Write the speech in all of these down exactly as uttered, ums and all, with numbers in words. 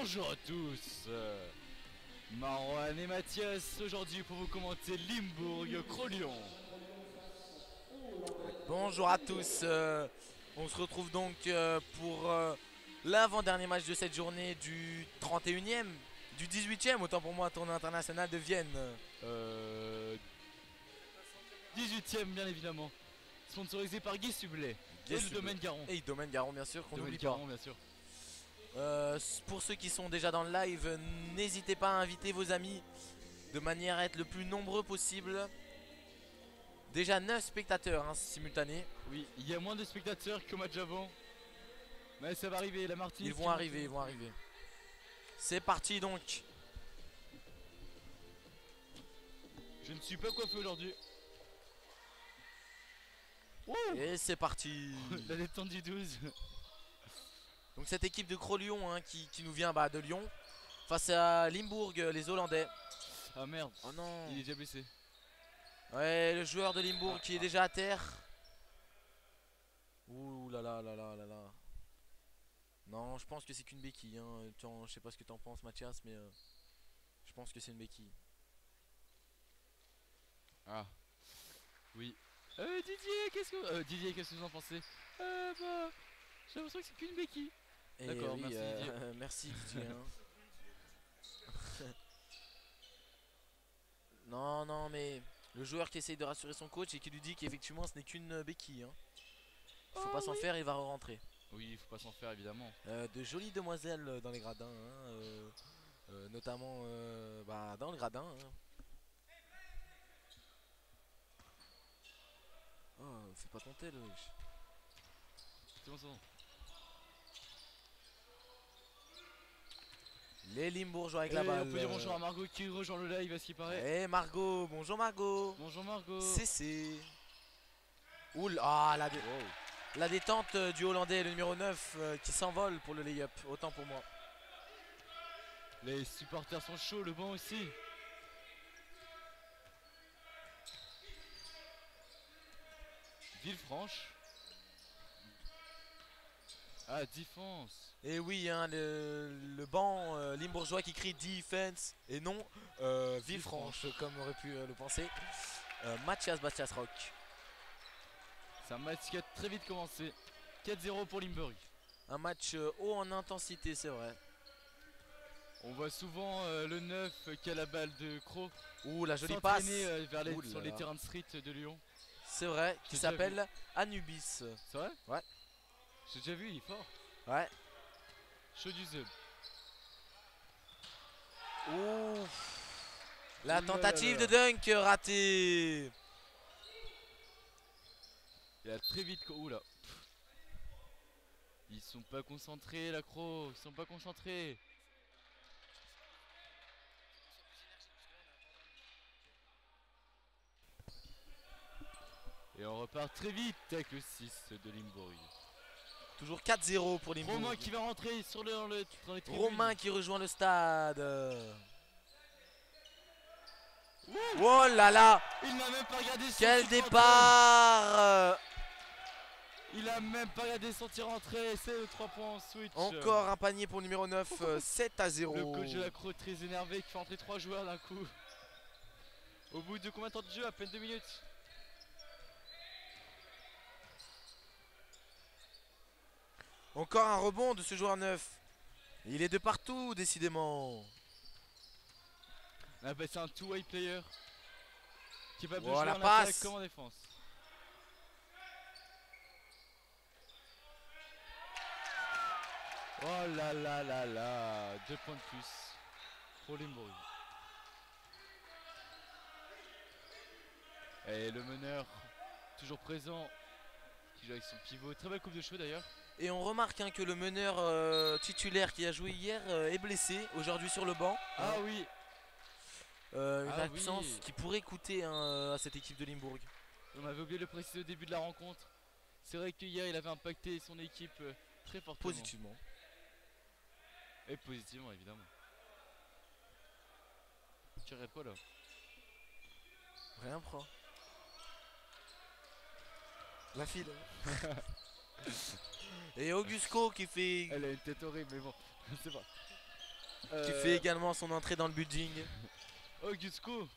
Bonjour à tous, euh, Marwan et Mathias aujourd'hui pour vous commenter Limbourg-Crolion. Bonjour à tous, euh, on se retrouve donc euh, pour euh, l'avant-dernier match de cette journée du trente et unième, du dix-huitième, autant pour moi, tournoi international de Vienne. Euh, dix-huitième bien évidemment, sponsorisé par Guy Sublet et le domaine Garon. Et domaine Garon bien sûr, qu'on n'oublie pas. Garon bien sûr. Euh, pour ceux qui sont déjà dans le live, n'hésitez pas à inviter vos amis de manière à être le plus nombreux possible. Déjà neuf spectateurs hein, simultanés. Oui, il y a moins de spectateurs qu'au match avant. Mais ça va arriver, la Martinique. Ils vont arriver, ils vont arriver. C'est parti donc. Je ne suis pas coiffé aujourd'hui. Et c'est parti. La détente du douze. Donc cette équipe de Crolion hein, qui, qui nous vient bah, de Lyon face à Limbourg, les Hollandais. Ah merde. Oh non. Il est déjà blessé. Ouais, le joueur de Limbourg ah, qui est ah. déjà à terre. Ouh là là là là là là. Non, je pense que c'est qu'une béquille. Hein. Je sais pas ce que t'en penses, Mathias, mais euh, je pense que c'est une béquille. Ah. Oui. Euh, Didier, qu'est-ce que euh, Didier, qu'est-ce que vous en pensez? Euh, bah, j'ai l'impression que c'est qu'une béquille. D'accord, oui, merci euh, Didier. Euh, merci Didier. Hein. Non, non, mais le joueur qui essaye de rassurer son coach et qui lui dit qu'effectivement ce n'est qu'une béquille. Hein. Il faut oh, pas s'en oui. faire, il va re-rentrer. Oui, il faut pas s'en faire évidemment. Euh, de jolies demoiselles dans les gradins, hein, euh, euh, notamment euh, bah, dans le gradin. Hein. Oh, fais pas ton tel, wesh. C'est bon, c'est bon. Les Limbourgeois avec et la balle. On peut dire bonjour à Margot qui rejoint le live à ce qui paraît. Eh hey Margot, bonjour Margot. Bonjour Margot. C C. Oula, ah, la, dé wow. la détente euh, du Hollandais, le numéro neuf euh, qui s'envole pour le lay-up, autant pour moi. Les supporters sont chauds, le banc aussi. Villefranche. Ah, défense. Et oui, hein, le, le banc euh, limbourgeois qui crie defense et non euh, Villefranche, comme on aurait pu euh, le penser. Euh, Mathias Bastias Rock. C'est un match qui a très vite commencé. quatre zéro pour Limbourg. Un match euh, haut en intensité, c'est vrai. On voit souvent euh, le neuf qui a la balle de Cro. Ouh, la jolie passe euh, vers les, Ouh sur les terrains de street de Lyon. C'est vrai, qui s'appelle Anubis. C'est vrai? Ouais. J'ai déjà vu, il est fort. Ouais. Chaud du zub. Ouh. La Ouh tentative là là là. de dunk ratée. Il a très vite. Ouh là. Ils sont pas concentrés, la Cro. Ils sont pas concentrés. Et on repart très vite avec le six de Limbourg. Toujours quatre zéro pour Limbourg. Romain qui va rentrer sur le, dans, le, dans les tribunes. Romain qui rejoint le stade. Ouh. Oh là là. Il n'a même pas regardé son Quel départ. Il a même pas regardé son tir entrée. C'est le trois points en switch. Encore un panier pour le numéro neuf. sept à zéro. Le coach de la Cro très énervé qui fait entrer trois joueurs d'un coup. Au bout de combien de temps de jeu? À peine deux minutes. Encore un rebond de ce joueur neuf. Il est de partout décidément. Ah bah c'est un two-way player qui est pas Oh, la en passe attaque comme en défense. Oh là là là là. Deux points de plus pour Limbourg. Et le meneur toujours présent qui joue avec son pivot. Très belle coupe de cheveux d'ailleurs. Et on remarque hein, que le meneur euh, titulaire qui a joué hier euh, est blessé aujourd'hui sur le banc. Ah hein. oui. Euh, une ah absence oui. qui pourrait coûter hein, à cette équipe de Limbourg. On avait oublié de le préciser au début de la rencontre. C'est vrai qu'hier il avait impacté son équipe euh, très fortement. Positivement. Et positivement évidemment. Tu regardes quoi là? Rien prend. La file. Et Augusco qui fait. Elle a une tête horrible mais bon, c'est pas. Qui Euh, fait également son entrée dans le building. Augusto.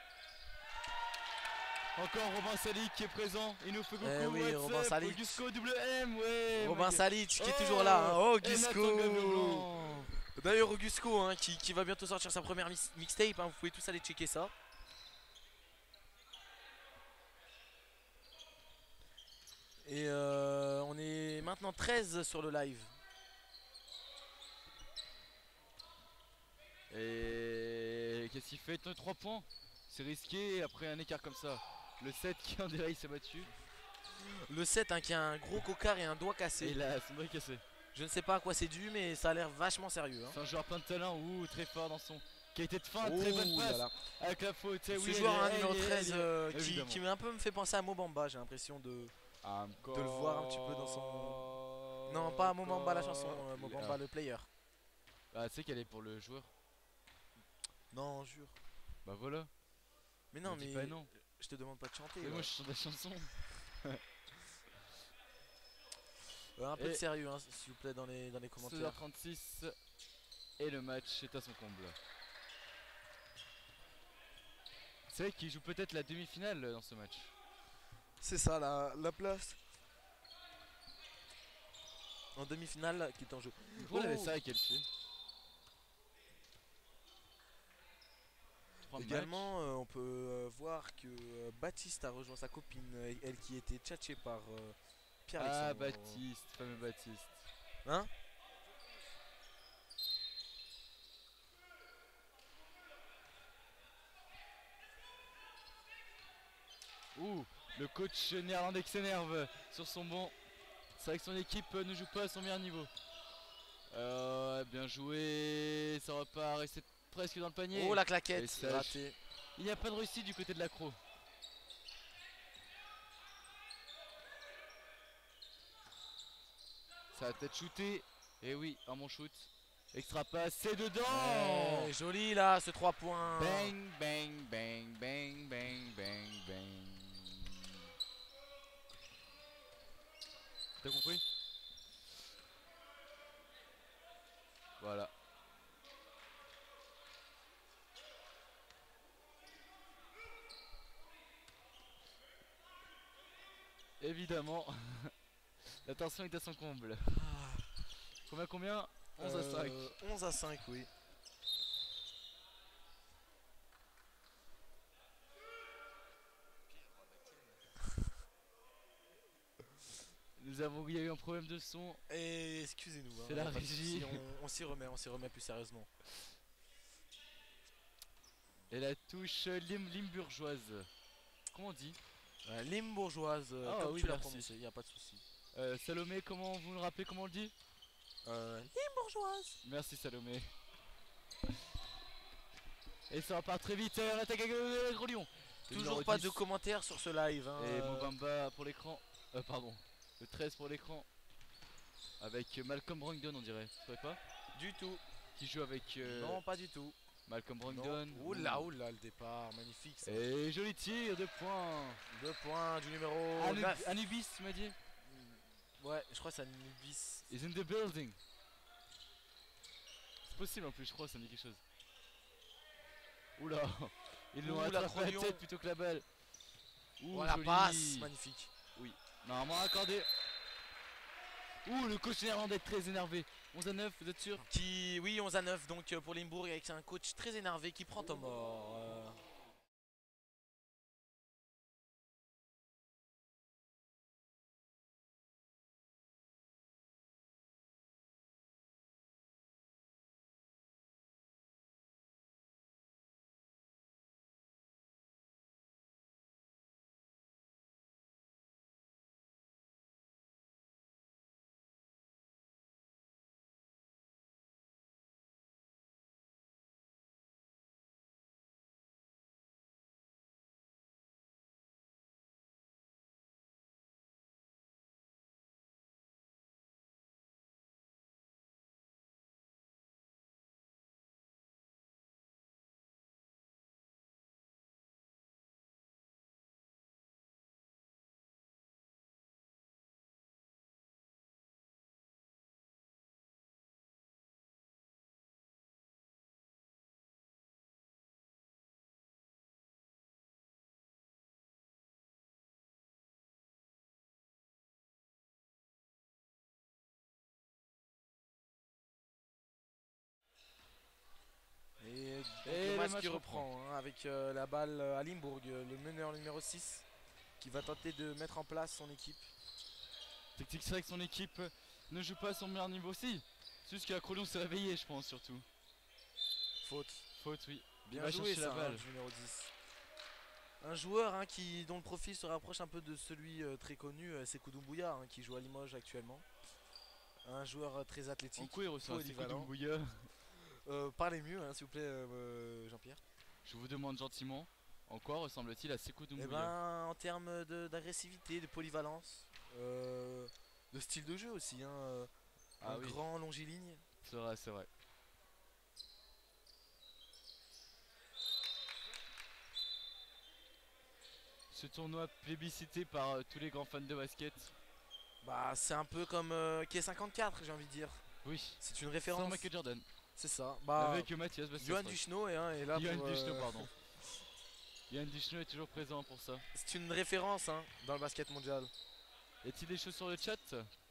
Encore Robin Salic qui est présent. Il nous fait coucou. Eh oui, what's Robin up, Salic. Augusto double M, ouais. Robin my- Salic qui est Oh, toujours là. Hein. et Nathan Gabriel Augusto. Blanc. D'ailleurs, Augusto hein, qui, qui va bientôt sortir sa première mix- mixtape. Hein, vous pouvez tous aller checker ça. Et euh, on est maintenant treize sur le live. Et qu'est-ce qu'il fait? trois points. C'est risqué après un écart comme ça. Le sept qui en dirait il s'est battu. Le sept hein, qui a un gros cocard et un doigt cassé. Et là, son doigt est cassé. Je ne sais pas à quoi c'est dû, mais ça a l'air vachement sérieux. Hein. C'est un joueur plein de talent, ouh, très fort dans son qualité de fin, Oh très bonne là passe. là. Avec la faute, eh Ce oui, joueur, elle un est- numéro elle est- treize, elle est- euh, qui, évidemment. qui un peu me fait penser à Mobamba, j'ai l'impression de, Encore... de le voir un petit peu dans son... Non, pas Mobamba la chanson, euh, Mobamba Ah. le player. Ah, tu sais qu'elle est pour le joueur. Non, jure. Bah voilà. Mais non, On dit mais pas non. je te demande pas de chanter. Mais là. moi je chante la chanson. Euh, un peu Et- de sérieux, hein, s'il vous plaît, dans les, dans les commentaires. seize heures trente-six et le match est à son comble. C'est vrai qu'il joue peut-être la demi-finale dans ce match. C'est ça, la, la place. En demi-finale, qui est en jeu. Pourquoi Oh. oh. ça qu'elle fait Trois Également, euh, on peut euh, voir que euh, Baptiste a rejoint sa copine, euh, elle qui était tchatchée par euh, Pierre matchs. Ah Alexandre. Baptiste, fameux Baptiste. Hein? Ouh, le coach néerlandais qui s'énerve sur son banc. C'est vrai que son équipe ne joue pas à son meilleur niveau. Euh, bien joué, ça repart et c'est presque dans le panier. Oh la Et claquette, sèche. raté. Il n'y a pas de réussite du côté de l'accro. Ça va peut-être shooter. Et oui, un bon shoot. Extra passe, c'est dedans. Ouais, joli là, ce trois points. Bang, bang, bang, bang, bang, bang, bang. T'as compris? Voilà. Évidemment, la tension est à son comble. Combien combien onze à cinq. Euh, onze à cinq, oui. Nous avons il y a eu un problème de son. Et excusez-nous. hein, C'est la pas de régie. souci, On, on s'y remet, on s'y remet plus sérieusement. Et la touche lim limbourgeoise. Comment on dit? Euh, Limbourgeoise, euh, Ah comme oui, tu l'as merci. prononcé, y a pas de souci. euh, Salomé, comment vous nous rappelez comment on le dit? Euh, Limbourgeoise. Merci Salomé. Et ça repart très vite, on attaque avec le gros lion. Le Toujours numéro pas dix. de commentaires sur ce live. Hein, Et euh, Mobamba pour l'écran. Euh, pardon. Le treize pour l'écran. Avec Malcolm Brogdon, on dirait. Tu savais pas? Du tout. Qui joue avec euh, Non, pas du tout. Malcolm Non. Brogdon. Oula, oula, le départ, magnifique. Ça. Et joli tir, deux points. Deux points du numéro Anub neuf. Anubis, tu m'as dit? Ouais, je crois que c'est Anubis. Is in the building. C'est possible en plus, je crois, ça me dit quelque chose. Oula, ils l'ont Ouh, attrapé la l'accordion. tête plutôt que la balle. Ouh, Voilà, joli. passe, magnifique. Normalement accordé. Ouh, le coach néerlandais très énervé. onze à neuf, vous êtes sûr? Qui, oui, onze à neuf donc euh, pour Limbourg avec un coach très énervé qui prend en mort. euh. Limbourgeoise qui reprend hein, avec euh, la balle à Limbourg, le meneur numéro six qui va tenter de mettre en place son équipe. Tactique c'est vrai que son équipe ne joue pas à son meilleur niveau. Si, c'est juste que la Crolion s'est réveillée, je pense surtout. Faute. Faute, oui. Bien joué ça, la balle. Hein, numéro dix. Un joueur hein, qui, dont le profil se rapproche un peu de celui euh, très connu, euh, c'est Koudoubouya hein, qui joue à Limoges actuellement. Un joueur euh, très athlétique. En quoi il reçoit un Koudoubouya euh, Parlez mieux hein, s'il vous plaît euh, Jean-Pierre. Je vous demande gentiment, en quoi ressemble-t-il à Sékou Doumbouya? Eh ben, en termes d'agressivité, de, de polyvalence, euh, de style de jeu aussi, hein, euh, ah un oui. grand longiligne. C'est vrai, c'est vrai. Ce tournoi plébiscité par euh, tous les grands fans de basket. Bah, c'est un peu comme euh, K cinquante-quatre, j'ai envie de dire. Oui. C'est une référence. Sans Michael Jordan. C'est ça. Bah, avec Mathias Johan Duchesneau est, hein, est là Johan pour... Duchesneau, euh... pardon. Johan Duchesneau est toujours présent pour ça. C'est une référence hein, dans le basket mondial. Y a-t-il des choses sur le chat?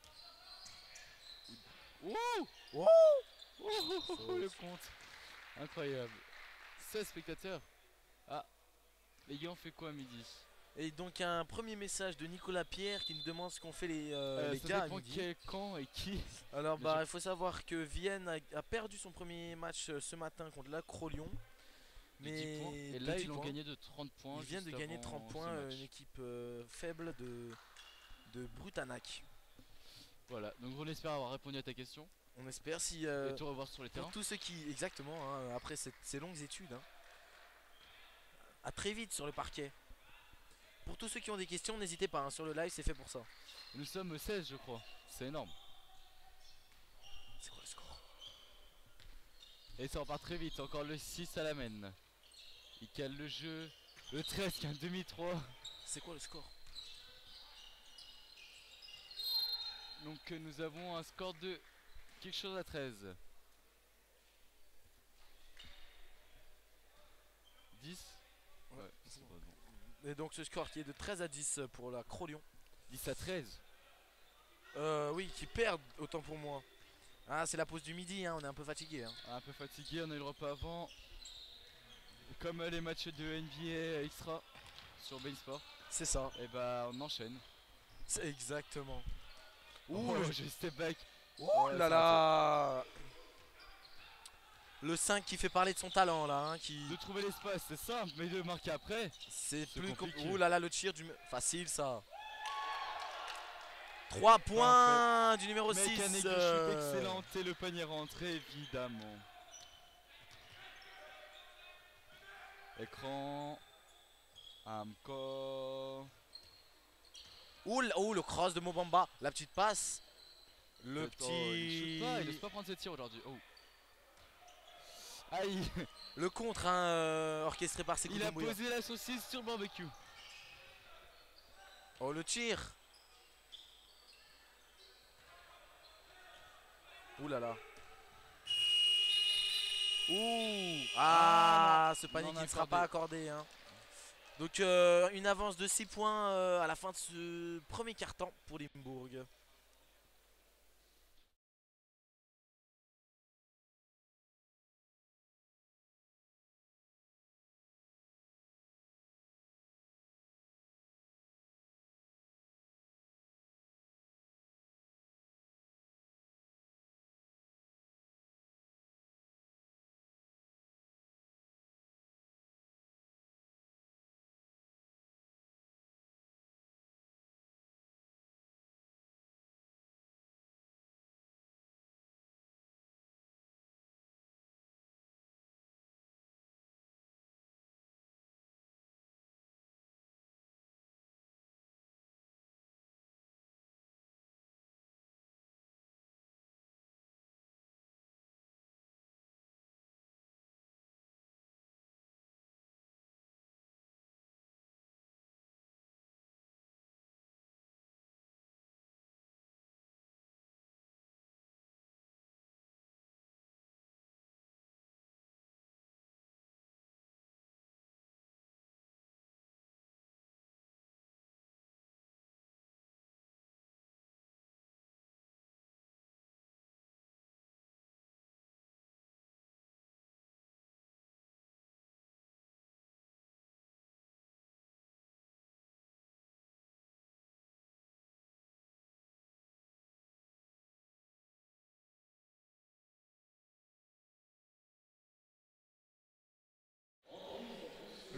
Wouh wow oh, le compte. Incroyable. seize spectateurs. Ah, les gars on fait quoi à midi? Et donc un premier message de Nicolas Pierre qui nous demande ce qu'on fait les, euh, euh, les ça gars dépend à midi. Quel, quand et qui. Alors bah il faut savoir que Vienne a, a perdu son premier match ce matin contre la Crolion. Mais et là ils ont gagné de trente points. Ils viennent de gagner trente points, une équipe euh, faible de, de Brutanac. Voilà, donc on espère avoir répondu à ta question. On espère si euh, et te revoir sur les terrains. Pour tous ceux qui exactement hein, après cette, ces longues études. Hein, à très vite sur le parquet. Pour tous ceux qui ont des questions, n'hésitez pas hein, sur le live, c'est fait pour ça. Nous sommes seize je crois, c'est énorme. C'est quoi le score? Et ça repart très vite, encore le six à la main. Il cale le jeu, le treize qui a un demi trois. C'est quoi le score? Donc euh, nous avons un score de quelque chose à treize. dix ouais, ouais c'est bon. Et donc ce score qui est de treize à dix pour la Crolion. dix à treize. Euh oui, qui perdent autant pour moi. Ah c'est la pause du midi, hein, on est un peu fatigué. Hein. Un peu fatigué, on a eu le repas avant. Comme euh, les matchs de N B A extra sur Beansport. C'est ça. Et bah on enchaîne. C'est exactement. Ouh, oh, j'ai step back. Oh ouais, là là. Le cinq qui fait parler de son talent là hein, qui... De trouver l'espace c'est simple mais de marquer après c'est plus compliqué. Ouh là là le tir du... Facile ça. trois points du numéro six. Mécanique euh... de chute excellente et le panier rentré évidemment. Écran. Amco. Ouh, ouh le cross de Mobamba. La petite passe. Le oh, petit... il shoot pas, il laisse pas prendre ses tirs aujourd'hui. Oh. Aïe. Le contre hein, euh, orchestré par Sékou Doumbouya. Il a posé la saucisse sur le barbecue. Oh le tir. Ouh là là. Ouh. Ah, ce panier qui ne sera pas accordé hein. Donc euh, une avance de six points euh, à la fin de ce premier quart-temps pour Limbourg.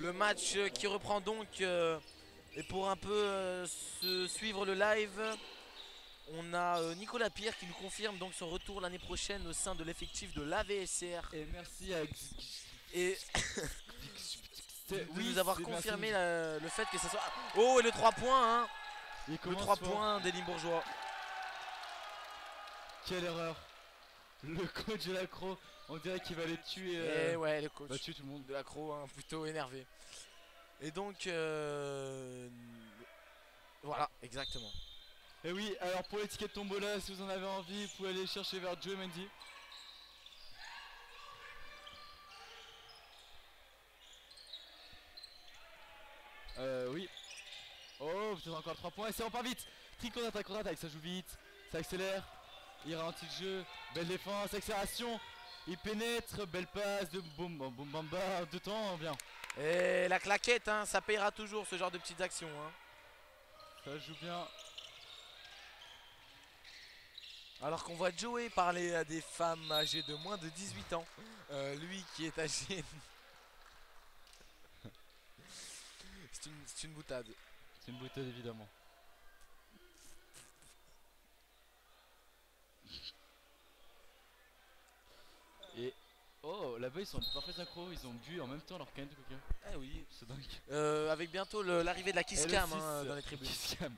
Le match euh, qui reprend donc. Euh, et pour un peu euh, se suivre le live, on a euh, Nicolas Pierre qui nous confirme donc son retour l'année prochaine au sein de l'effectif de l'A V S R. Et merci à... Et de oui, nous avoir c'est- confirmé merci. la- le fait que ça soit... Oh, et le trois points, hein. Il Le commence trois fort. points des Limbourgeois. Quelle erreur. Le coach de l'accro, on dirait qu'il va les tuer. Et euh, ouais, le coach va tuer tout le monde. de l'accro, hein, plutôt énervé. Et donc, euh, voilà, exactement. Et oui, alors pour les tickets de tombola, si vous en avez envie, vous pouvez aller chercher vers Joe Mendy. Euh, oui. Oh, peut-être encore trois points. Et ça repart vite. Trick contre-attaque, contre-attaque. Ça joue vite. Ça accélère. Il ralentit le jeu. Belle défense, accélération. Il pénètre. Belle passe de boum, boum, boum, bamba. Deux temps, bien. Et la claquette, hein, ça payera toujours ce genre de petites actions. Hein. Ça joue bien. Alors qu'on voit Joey parler à des femmes âgées de moins de dix-huit ans. Euh, lui qui est âgé... C'est une, c'est une boutade. C'est une boutade évidemment. Et oh, là-bas ils sont en parfait synchro, ils ont bu en même temps leur canne de coca. Eh oui. C'est dingue. Euh, avec bientôt le- l'arrivée de la Kiss Et le Cam six, hein, dans les tribunes. Kiss Cam.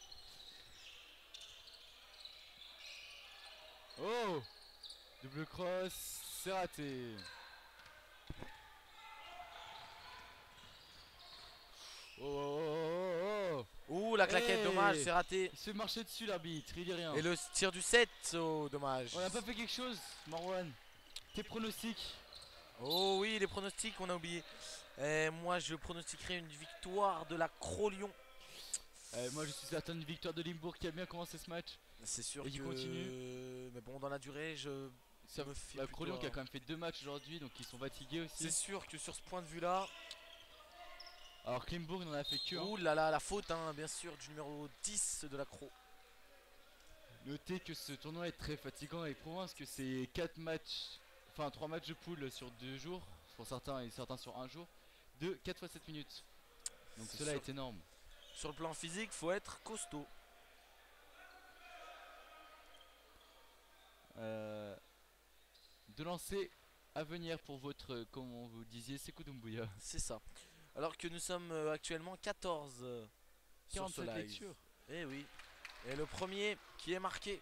Oh, double cross, c'est raté. Oh, oh, oh, oh. Ouh, la claquette, Hey. dommage, c'est raté. Il se fait marcher dessus l'arbitre, il dit rien. Et le tir du sept, oh, dommage. On n'a pas fait quelque chose, Marwan. Tes pronostics? Oh oui, les pronostics, on a oublié. Et moi, je pronostiquerai une victoire de la Cro-Lyon. euh, Moi je suis certain d'une victoire de Limbourg qui a bien commencé ce match. C'est sûr Et que... il continue. Mais bon, dans la durée, je... Ça me fait bah, plus Cro-Lyon peur. qui a quand même fait deux matchs aujourd'hui, donc ils sont fatigués aussi. C'est sûr que sur ce point de vue-là... Alors Limbourg n'en a fait que un. Ouh là là, la faute, hein, bien sûr, du numéro dix de la Cro. Notez que ce tournoi est très fatigant avec Provence, que c'est quatre matchs, enfin trois matchs de poule sur deux jours, pour certains et certains sur un jour, de quatre fois sept minutes. Donc C'est cela sûr. est énorme. Sur le plan physique, faut être costaud. Euh, de lancer à venir pour votre, comme vous disiez, Sekou Doumbouya. C'est ça. Alors que nous sommes euh, actuellement quatorze euh, sur ce quarante-sept live. lectures. Eh oui. Et le premier qui est marqué.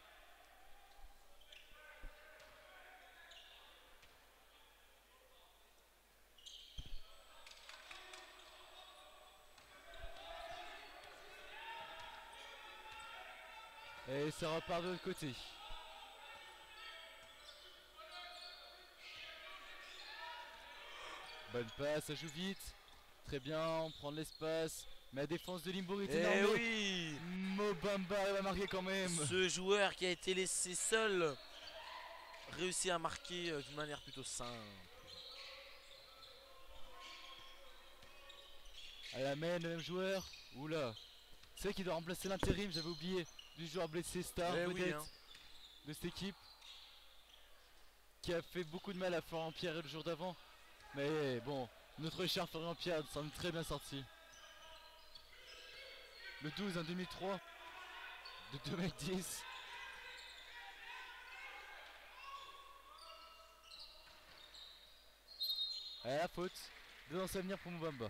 Et ça repart de l'autre côté. Bonne passe, ça joue vite. Très bien, on prend de l'espace. Mais la défense de Limbourg est Eh énorme. oui. Mobamba va marquer quand même. Ce joueur qui a été laissé seul réussit à marquer euh, d'une manière plutôt simple. À la main, le même joueur. Oula. C'est vrai qu'il doit remplacer l'intérim, j'avais oublié. Du joueur blessé star Eh oui, peut-être hein. de cette équipe. Qui a fait beaucoup de mal à Florian Pierre le jour d'avant. Mais bon, notre cher Florian Pierre semble très bien sorti. Le douze en deux mille trois. De deux mètres dix. À la faute. Deux dans sa venir pour Mobamba.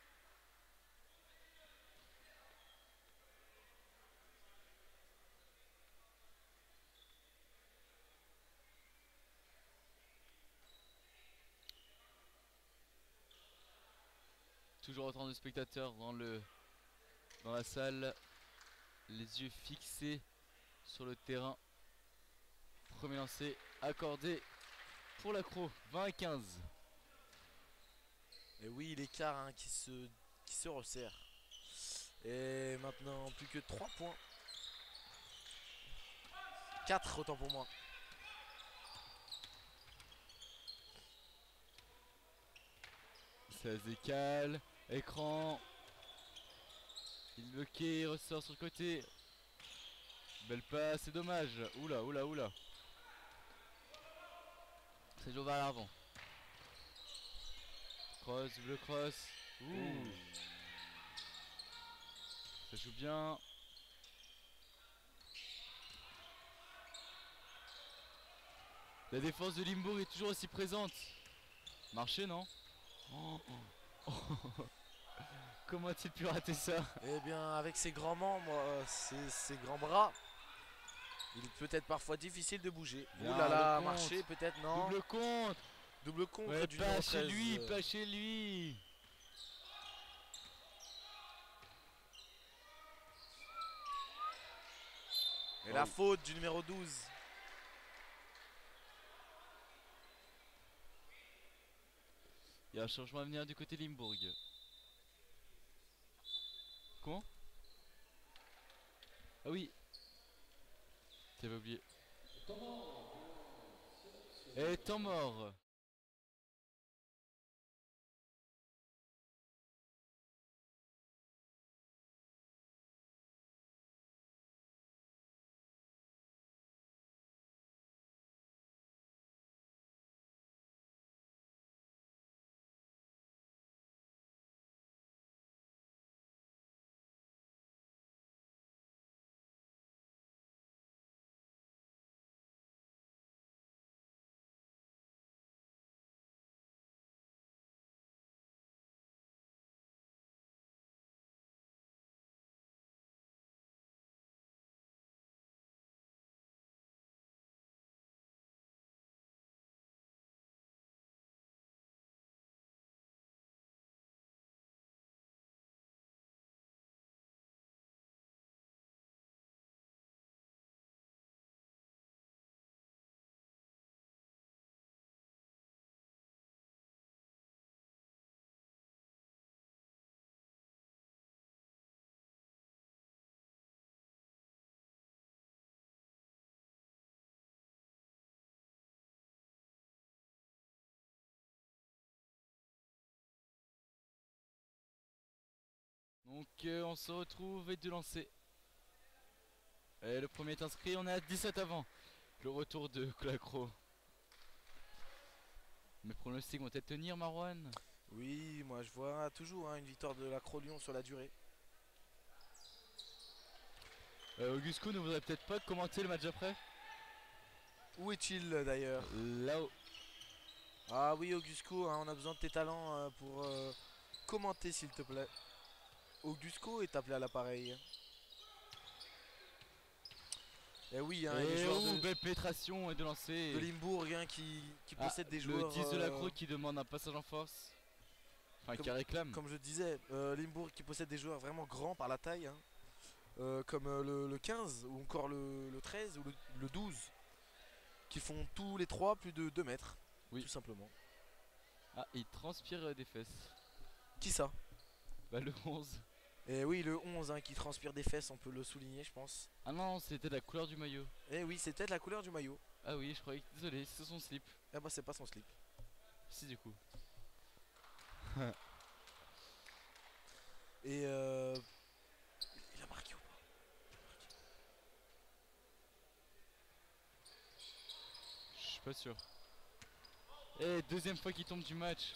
Toujours autant de spectateurs dans le dans la salle, les yeux fixés sur le terrain. Premier lancé accordé pour l'accro, vingt à quinze. Et oui, l'écart hein, qui, se, qui se resserre. Et maintenant, plus que trois points. quatre autant pour moi. Ça se décale, écran. Il est bloqué, il ressort sur le côté. Belle passe, c'est dommage. Oula, oula, oula. Ça joue vers l'avant. Cross, double cross. Ouh. Ça joue bien. La défense de Limbourg est toujours aussi présente. Marché, non? Oh, oh. Comment a-t-il pu rater ça? Eh bien, avec ses grands membres, euh, ses, ses grands bras, il peut être parfois difficile de bouger. Bien, Ouh là là, le contre. marché peut-être, non. Double contre. Double contre Ouais, du pas numéro chez treize. lui, euh. pas chez lui. Et Oh. la faute du numéro douze. Il y a un changement à venir du côté Limbourg. Comment? Ah oui. T'avais oublié. Et temps mort. Donc euh, on se retrouve et de lancer. Et le premier est inscrit, on est à dix-sept avant. Le retour de Clacro. Mes pronostics vont peut-être tenir, Marwan? Oui, moi je vois toujours hein, une victoire de la Cro-Lyon sur la durée. euh, Augusco ne voudrait peut-être pas commenter le match après? Où est-il d'ailleurs? Là-haut. Ah oui, Augusco, hein, on a besoin de tes talents euh, pour euh, commenter s'il te plaît. Augusco est appelé à l'appareil. Et oui, hein, les Et joueurs oh, de, belle pénétration et de lancer. de Limbourg hein, qui, qui Ah, possèdent des le joueurs. dix de la euh, Croix qui demande un passage en force. Enfin, qui réclame. Comme je disais, euh, Limbourg qui possède des joueurs vraiment grands par la taille. Hein, euh, comme euh, le, le quinze ou encore le, le treize ou le, le douze. Qui font tous les trois plus de deux mètres. Oui. Tout simplement. Ah, il transpire euh, des fesses. Qui ça? Bah, le onze. Et oui, le onze hein, qui transpire des fesses, on peut le souligner, je pense. Ah non, c'était la couleur du maillot. Et oui, c'est peut-être la couleur du maillot. Ah oui, je croyais que. Désolé, c'est son slip. Eh bah, c'est pas son slip. Si, du coup. Et euh... il a marqué ou pas? Je suis pas sûr. Et deuxième fois qu'il tombe du match.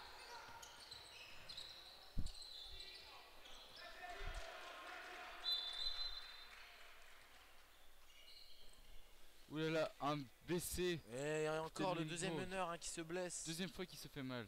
Oulala, un B C. Et encore le Limbourg. deuxième meneur hein, qui se blesse. Deuxième fois qu'il se fait mal.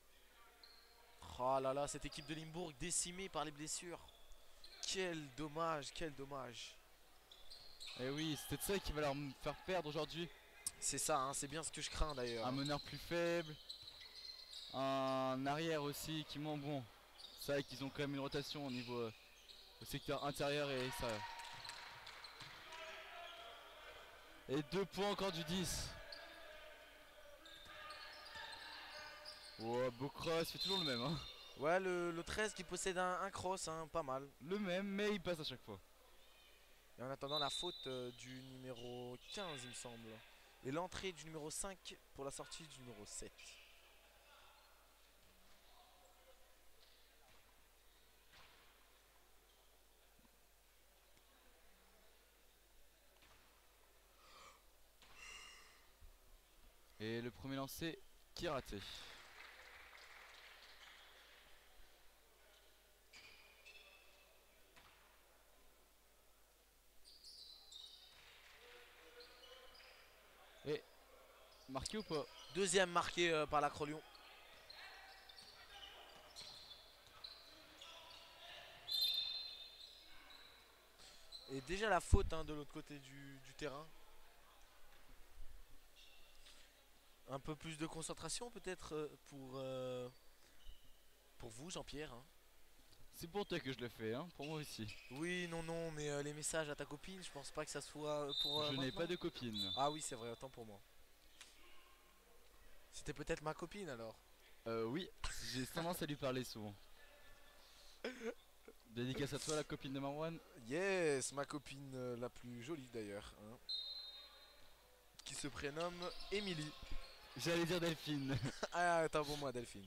Oh là là, cette équipe de Limbourg décimée par les blessures. Quel dommage, quel dommage. Et oui, c'est peut-être ça qui va leur faire perdre aujourd'hui. C'est ça, hein, c'est bien ce que je crains d'ailleurs. Un meneur plus faible. Un arrière aussi qui ment bon. C'est vrai qu'ils ont quand même une rotation au niveau euh, au secteur intérieur et extérieur. Et deux points encore du dix. Oh, beau cross, c'est toujours le même. Hein. Ouais, le, le treize qui possède un, un cross, hein, pas mal. Le même, mais il passe à chaque fois. Et en attendant la faute euh, du numéro quinze, il me semble. Et l'entrée du numéro cinq pour la sortie du numéro sept. Et le premier lancé qui est raté. Marqué ou pas? Deuxième marqué euh, par l'Acrolion. Et déjà la faute hein, de l'autre côté du, du terrain. Un peu plus de concentration peut-être euh, pour, euh, pour vous Jean-Pierre. Hein. C'est pour toi que je le fais, hein, pour moi aussi. Oui, non, non, mais euh, les messages à ta copine, je pense pas que ça soit euh, pour euh, Je n'ai pas maintenant. de copine. Ah oui, c'est vrai, autant pour moi. C'était peut-être ma copine alors. Euh, oui, j'ai tendance à lui parler souvent. Dédicace à toi, la copine de Marwan. Yes, ma copine euh, la plus jolie d'ailleurs. Hein, qui se prénomme Émilie. J'allais dire Delphine. Ah, attends pour moi, Delphine.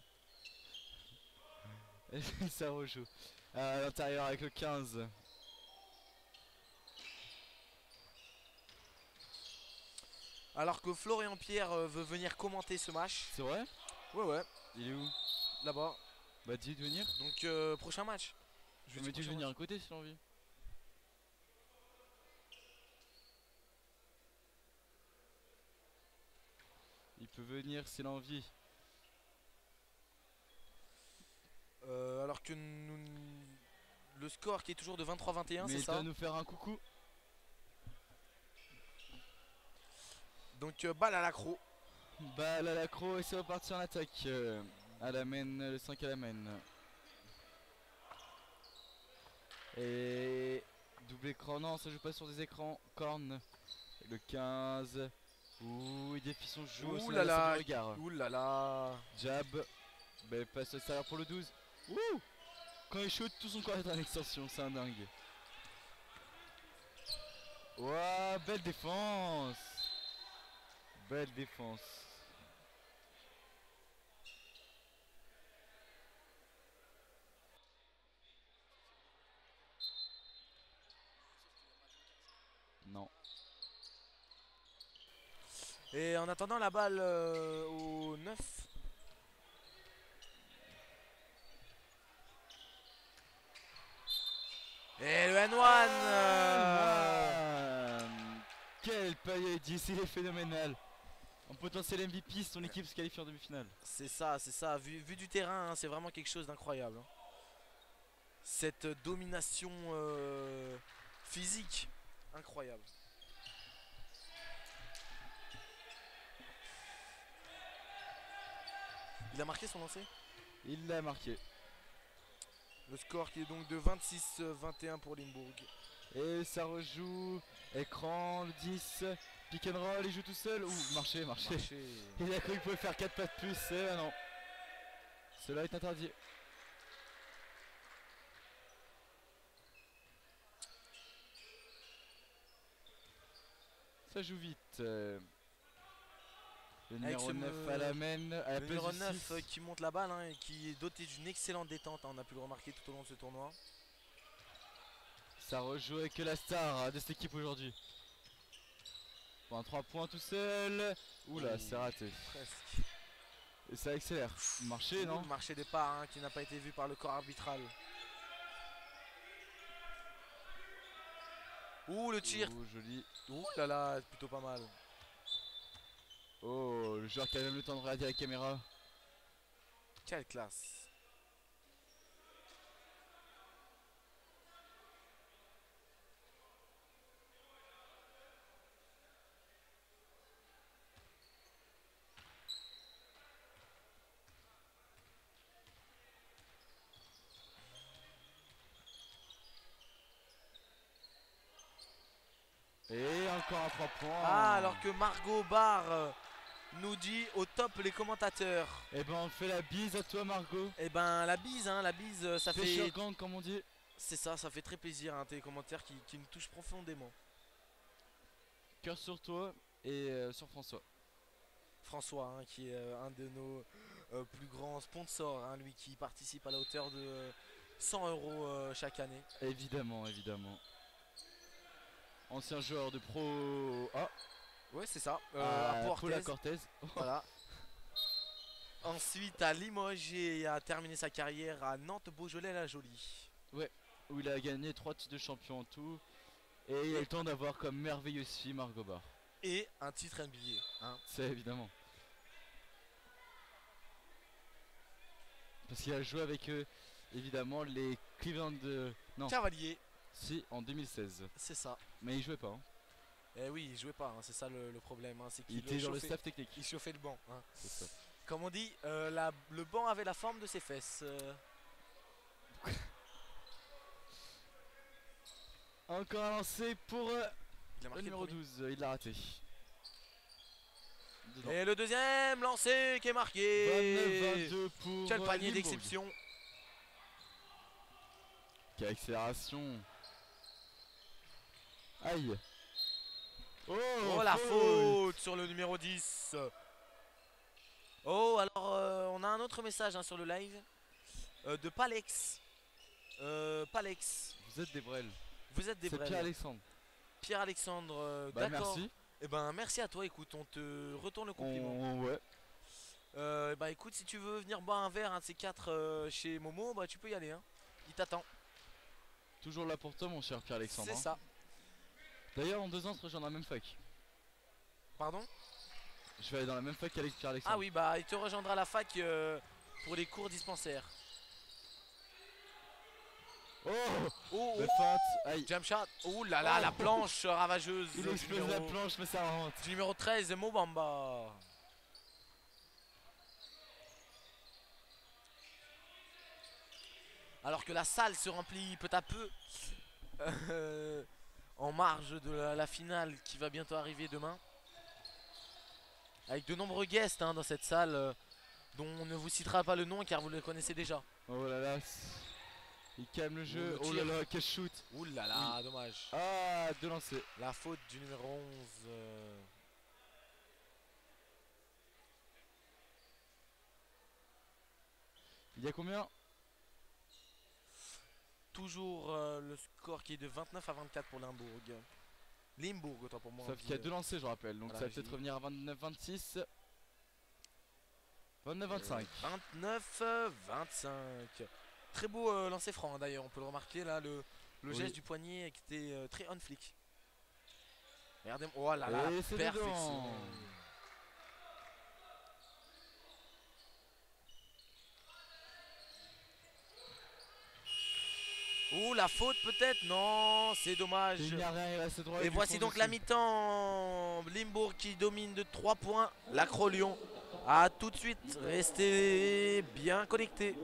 Ça rejoue. À l'intérieur avec le quinze. Alors que Florian Pierre euh, veut venir commenter ce match. C'est vrai? Ouais, ouais, Il est où? là-bas. Bah dis de venir. Donc, euh, prochain match. Je vais prochain venir match. à côté si t'as envie. Il peut venir s'il a envie. Euh, alors que nous, le score qui est toujours de vingt-trois vingt et un, Mais c'est il ça. doit nous faire un coucou. Donc, euh, balle à l'accro. Balle à l'accro et c'est reparti en attaque. Euh, à la main, le cinq à la main. Et double écran, non ça joue pas sur des écrans. Corne. Et le quinze. Ouh, il défie son jeu. Ouh là du là. regard. Ouh là là. Jab. Belle passe extérieure pour le douze. Ouh. Quand il shoot, tout son corps est en extension, c'est un dingue. Ouah, belle défense. Belle défense. Non. Et en attendant la balle euh, au neuf. Et le N un euh... Quel paillet dix, il est phénoménal. En potentiel M V P, son équipe se qualifie en demi-finale. C'est ça, c'est ça. Vu, vu du terrain, hein, c'est vraiment quelque chose d'incroyable. Hein. Cette domination euh, physique, incroyable. Il a marqué son lancer? Il l'a marqué. Le score qui est donc de vingt-six vingt et un pour Limbourg. Et ça rejoue. Écran, le dix. Pick and roll, il joue tout seul. Ouh, marché, marché. Marché. Il a cru qu'il pouvait faire quatre pas de plus. Et ah non. Cela est interdit. Ça joue vite. Euh, le Avec numéro ce neuf me- à la main. À la Le place numéro du neuf six. euh, qui monte la balle hein, et qui est doté d'une excellente détente. Hein, on a pu le remarquer tout au long de ce tournoi. Ça rejoue avec la star de cette équipe aujourd'hui. Pour un trois points tout seul. Oula, Ouh, c'est raté. Presque. Et ça accélère. Marché, Ouh, non? le marché départ hein, qui n'a pas été vu par le corps arbitral. Ouh le tir. Oh, joli. Ouh là là, plutôt pas mal. Oh, le joueur qui a même le temps de regarder la caméra. Quelle classe. Et encore un trois points. Ah, alors que Margot Barr euh, nous dit au top les commentateurs. Et ben on fait la bise à toi Margot. Et ben la bise, hein, la bise, euh, ça Pêcheur fait. gang comme on dit. C'est ça, ça fait très plaisir, hein, tes commentaires qui, qui me touchent profondément. Cœur sur toi et euh, sur François. François, hein, qui est euh, un de nos euh, plus grands sponsors, hein, lui qui participe à la hauteur de euh, cent euros euh, chaque année. Évidemment, évidemment. Ancien joueur de pro A. Ouais, c'est ça. Euh, à à Pau Paula Orthez. Cortez. Voilà. Ensuite à Limoges et a terminé sa carrière à Nantes-Beaujolais-la-Jolie. Où il a gagné trois titres de champion en tout. Et il a le temps d'avoir comme merveilleuse fille Margot Barr. Et un titre N B A. Hein. C'est évidemment. Parce qu'il a joué avec eux, évidemment, les Cleveland de... Non, Cavalier, si, en deux mille seize. c'est ça. Mais il jouait pas. Hein. Eh oui, il jouait pas, hein, c'est ça le, le problème. Hein, c'est Il qu'il était dans le chauffait- staff technique. il chauffait le banc. Hein. C'est ça. Comme on dit, euh, la- le banc avait la forme de ses fesses. euh. Encore un lancé pour euh, Il a le marqué le numéro premier. douze. Il l'a raté. Dedans. Et le deuxième lancé qui est marqué. vingt-neuf vingt-deux pour Quel euh, panier Limbourg. d'exception. Quelle accélération. Aïe. Oh, Oh la faute sur le numéro dix. Oh alors euh, on a un autre message hein, sur le live euh, de Palex. Euh, Palex, Vous êtes des brels. vous êtes des C'est vrais. Pierre-Alexandre. Pierre-Alexandre, euh, Bah d'accord. merci. Et ben merci à toi, écoute, on te retourne le compliment. On... Ouais. Euh, bah écoute, si tu veux venir boire un verre, un de ces quatre euh, chez Momo, bah tu peux y aller. Hein. Il t'attend. Toujours là pour toi mon cher Pierre-Alexandre. C'est hein. ça. D'ailleurs en deux ans on se rejoint dans la même fac. Pardon? Je vais aller dans la même fac qu'avec Pierre-Alexandre. Ah oui, bah il te rejoindra à la fac euh, pour les cours dispensaires. Oh, Oh, le oh, feinte. Aïe. jump shot. Oh là là, Oh. la planche ravageuse Il du explose numéro, la planche mais ça rentre. du numéro treize, Mobamba. Alors que la salle se remplit peu à peu euh, en marge de la, la finale qui va bientôt arriver demain. Avec de nombreux guests hein, dans cette salle euh, dont on ne vous citera pas le nom car vous le connaissez déjà. Oh là là. Il calme le jeu. le Oh là tir. là, quel shoot. Ouh là là, dommage. Ah, deux lancers. La faute du numéro onze. euh, Il y a combien? Toujours euh, le score qui est de vingt-neuf à vingt-quatre pour Limbourg. Limbourg, autant pour moi. Sauf on qu'il y a dit, deux lancers, je rappelle. Donc Voilà, ça va j'ai peut-être dit. revenir à vingt-neuf vingt-six. vingt-neuf vingt-cinq. euh, vingt-neuf vingt-cinq. Très beau euh, lancer franc hein, d'ailleurs, on peut le remarquer là, le, le Oui. geste du poignet qui était euh, très on flick. Regardez, oh là là, Et la c'est perfection. dedans. Ouh, la faute peut-être? Non, c'est dommage. Il n'y a rien, il reste droit. Et du voici fond donc dessus. la mi-temps. Limbourg qui domine de trois points. L'Acro-Lyon. A tout de suite. Restez bien connectés.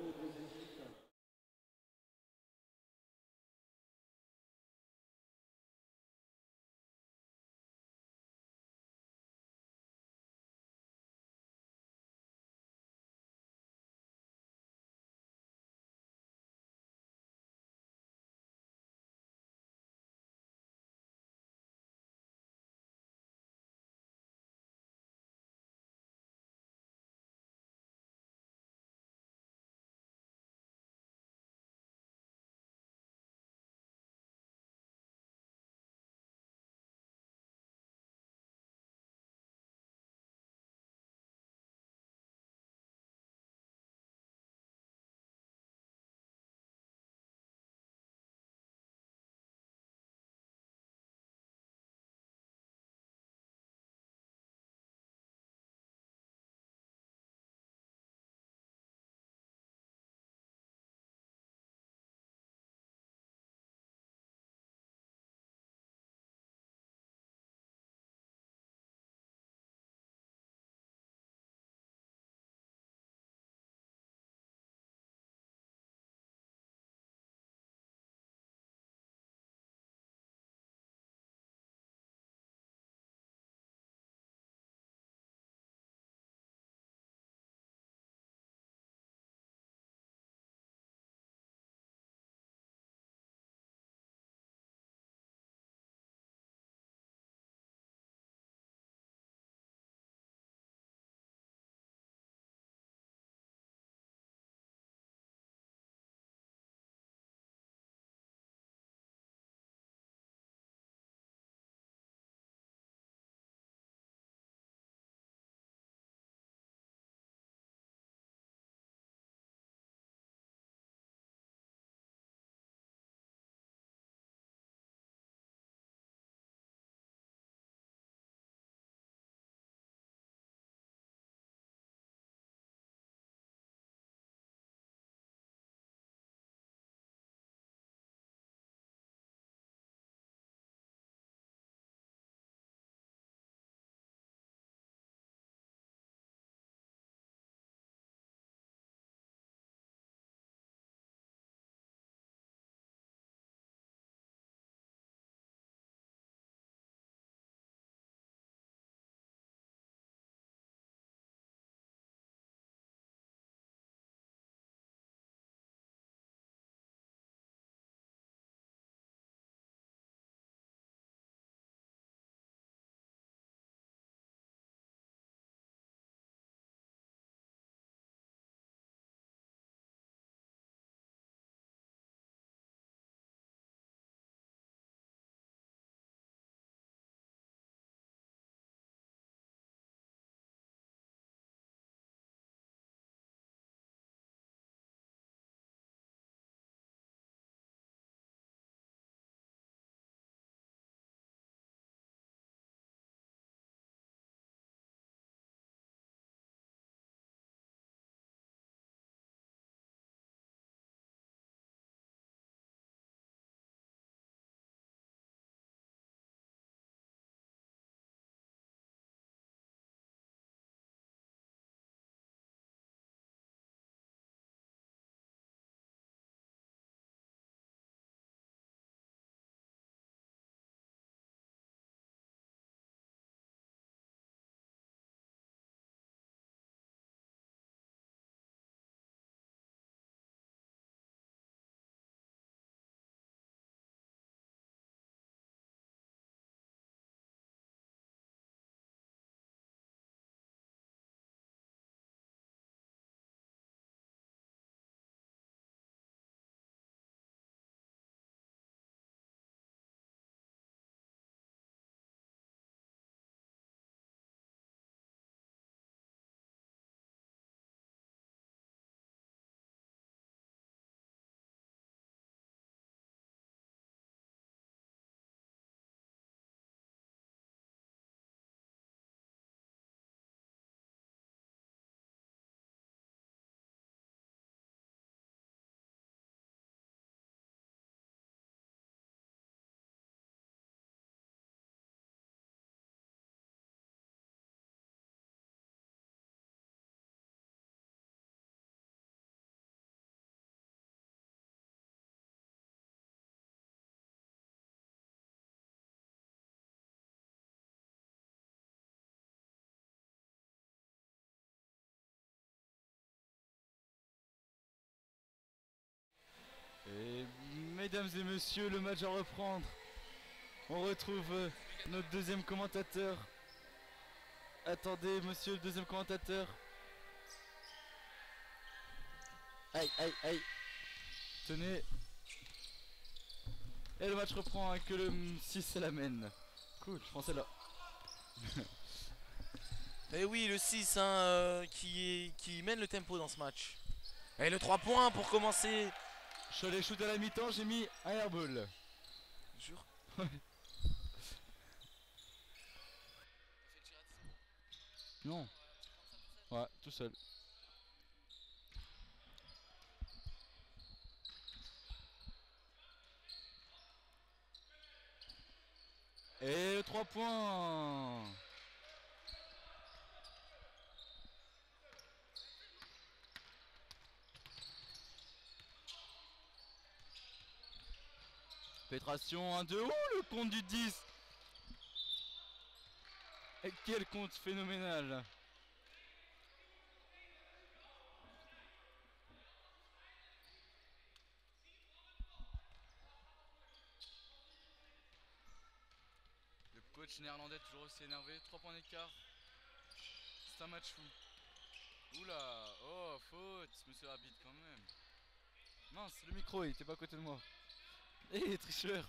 mesdames et messieurs, le match à reprendre. On retrouve euh, notre deuxième commentateur. Attendez, monsieur le deuxième commentateur. Aïe, aïe, aïe. Tenez. Et le match reprend avec le six à la mène. Cool, je pensais là. Et oui, le six hein, euh, qui, est, qui mène le tempo dans ce match. Et le trois points pour commencer. Je suis allé shoot à la mi-temps, j'ai mis un airball. Jure. Non. Ouais, tout seul. Et le trois points. Pénétration un deux. Oh, le compte du dix. Et quel compte phénoménal. Le coach néerlandais toujours aussi énervé. trois points d'écart. C'est un match fou. Oula. Oh, faute, monsieur l'arbitre quand même. Mince, le micro il était pas à côté de moi. Eh, tricheur.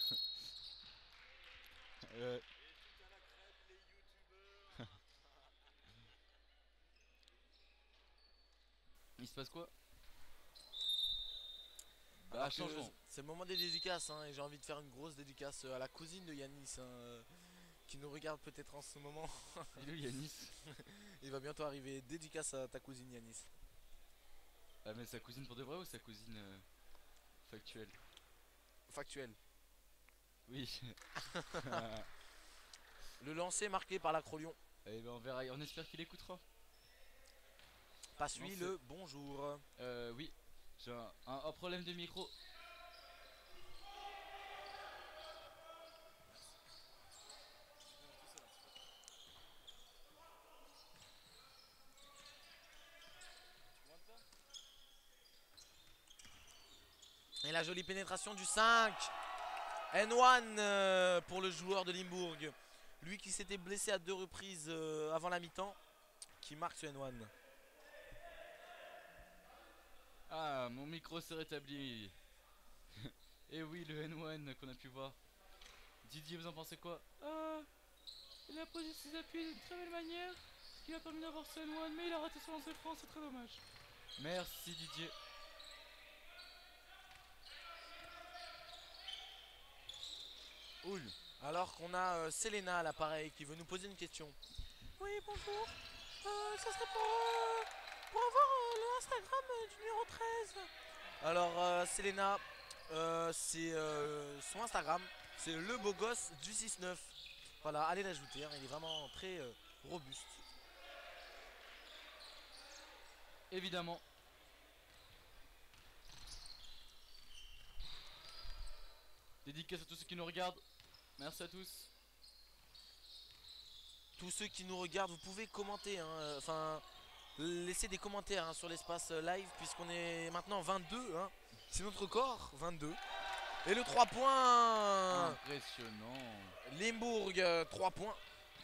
euh. Il se passe quoi? Bah, changement. C'est le moment des dédicaces hein, et j'ai envie de faire une grosse dédicace à la cousine de Yanis hein, euh, qui nous regarde peut-être en ce moment. Hello Yanis. Il va bientôt arriver. Dédicace à ta cousine Yanis. Ah mais sa cousine pour de vrai ou sa cousine euh, factuelle? Factuel. Oui. Le lancer marqué par l'acrolion. Eh ben on verra, on espère qu'il écoutera. Passe lui le bonjour. Euh oui. J'ai un, un, un problème de micro. Et la jolie pénétration du cinq. N un euh, pour le joueur de Limbourg. Lui qui s'était blessé à deux reprises euh, avant la mi-temps. Qui marque ce N un. Ah, mon micro s'est rétabli. Et oui, le N un qu'on a pu voir. Didier, vous en pensez quoi? Ah, il a posé ses appuis d'une très belle manière, ce qui lui a permis d'avoir ce N un, mais il a raté son lancer franc, c'est très dommage. Merci Didier. Oul. Alors qu'on a euh, Selena à l'appareil qui veut nous poser une question. Oui, bonjour. Euh, ça serait pour, euh, pour avoir euh, le Instagram euh, du numéro treize. Alors, euh, Selena, euh, c'est euh, son Instagram. C'est le beau gosse du six neuf. Voilà, allez l'ajouter. Hein, il est vraiment très euh, robuste. Évidemment. Dédicace à tous ceux qui nous regardent. Merci à tous. Tous ceux qui nous regardent, vous pouvez commenter. Hein, enfin, laisser des commentaires hein, sur l'espace live, puisqu'on est maintenant vingt-deux. Hein. C'est notre record, vingt-deux. Et le trois points. Impressionnant. Limbourg, euh, trois points.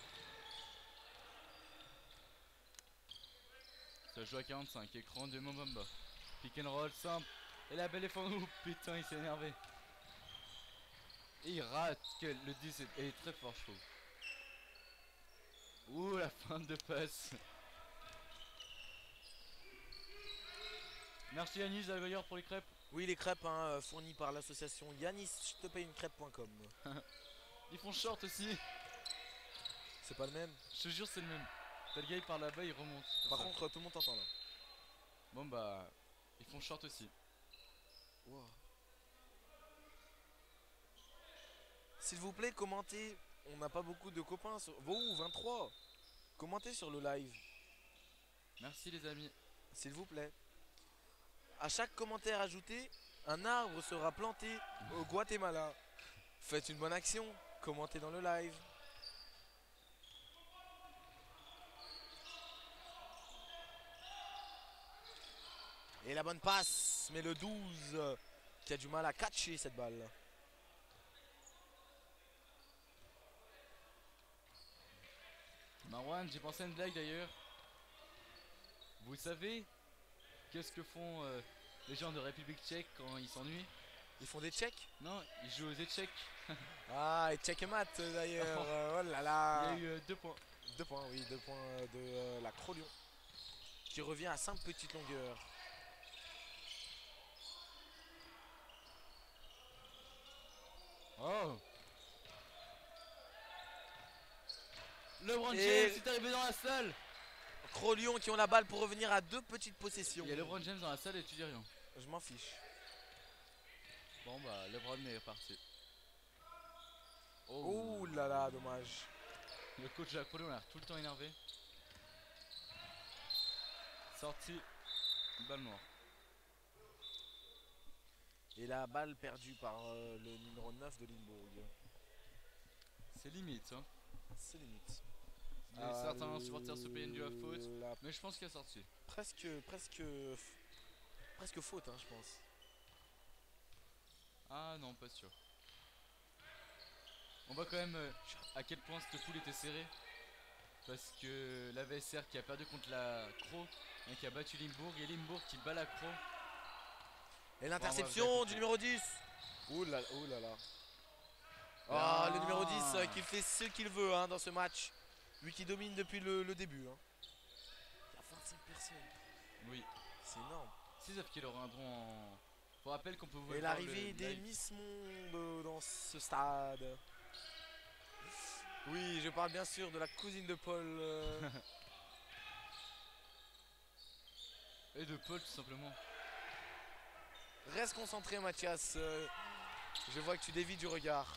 Ça joue à quarante-cinq. Écran de Mobamba. Pick and roll simple. Et la belle est fan. Oh putain, il s'est énervé. Et il rate. Quel... Le dix est... est très fort, je trouve. Ouh, la fin de passe. Merci Yanis d'ailleurs pour les crêpes. Oui, les crêpes hein, fournies par l'association Yanis, je te paye une crêpe point com. Ils font short aussi. C'est pas le même. Je te jure, c'est le même. T'as le gars, il part là-bas, il remonte. Par ça. contre, tout le monde t'entend là. Bon bah, ils font short aussi. Wow. S'il vous plaît, commentez. On n'a pas beaucoup de copains sur... Vous, vingt-trois. Commentez sur le live. Merci les amis. S'il vous plaît. À chaque commentaire ajouté, un arbre sera planté au Guatemala. Faites une bonne action. Commentez dans le live. Et la bonne passe. Mais le douze qui a du mal à catcher cette balle. Marwan, j'ai pensé à une blague d'ailleurs. Vous savez qu'est-ce que font euh, les gens de République tchèque quand ils s'ennuient? Ils font des checks. Non, ils jouent aux échecs. Ah, et checkmat d'ailleurs. Oh. Euh, oh là Il y là. a eu euh, deux points. Deux points, oui, deux points euh, de euh, la Crolion. Qui revient à cinq petites longueurs. Oh, LeBron James Et- est arrivé dans la salle. Crolion qui ont la balle pour revenir à deux petites possessions. Il y a LeBron James dans la salle et tu dis rien. Je m'en fiche. Bon bah LeBron est reparti. Oh là là, dommage. Le coach de la Crolion a l'air tout le temps énervé. Sorti, balle noire. Et la balle perdue par euh, le numéro neuf de Limbourg. C'est limite hein. C'est limite. Les certains supporters se plaignent de la faute, La- mais je pense qu'il a sorti. Presque, presque, presque faute, hein, je pense. Ah non, pas sûr. On voit quand même euh, à quel point cette poule était serrée. Parce que la V S R qui a perdu contre la Cro et qui a battu Limbourg, et Limbourg qui bat la Cro. Et Bon, l'interception on va du numéro dix. Ouh là, ouh là là. Ah. Ah, le numéro dix euh, qui fait ce qu'il veut hein, dans ce match. Lui qui domine depuis le, le début. Hein. Il y a vingt-cinq personnes. Oui. C'est énorme. Si, sauf qu'ils reviendront en. Faut rappelle qu'on peut voir Et le l'arrivée des live. Miss Monde dans ce stade. Oui, je parle bien sûr de la cousine de Paul. euh. Et de Paul tout simplement. Reste concentré Mathias. euh, Je vois que tu dévies du regard.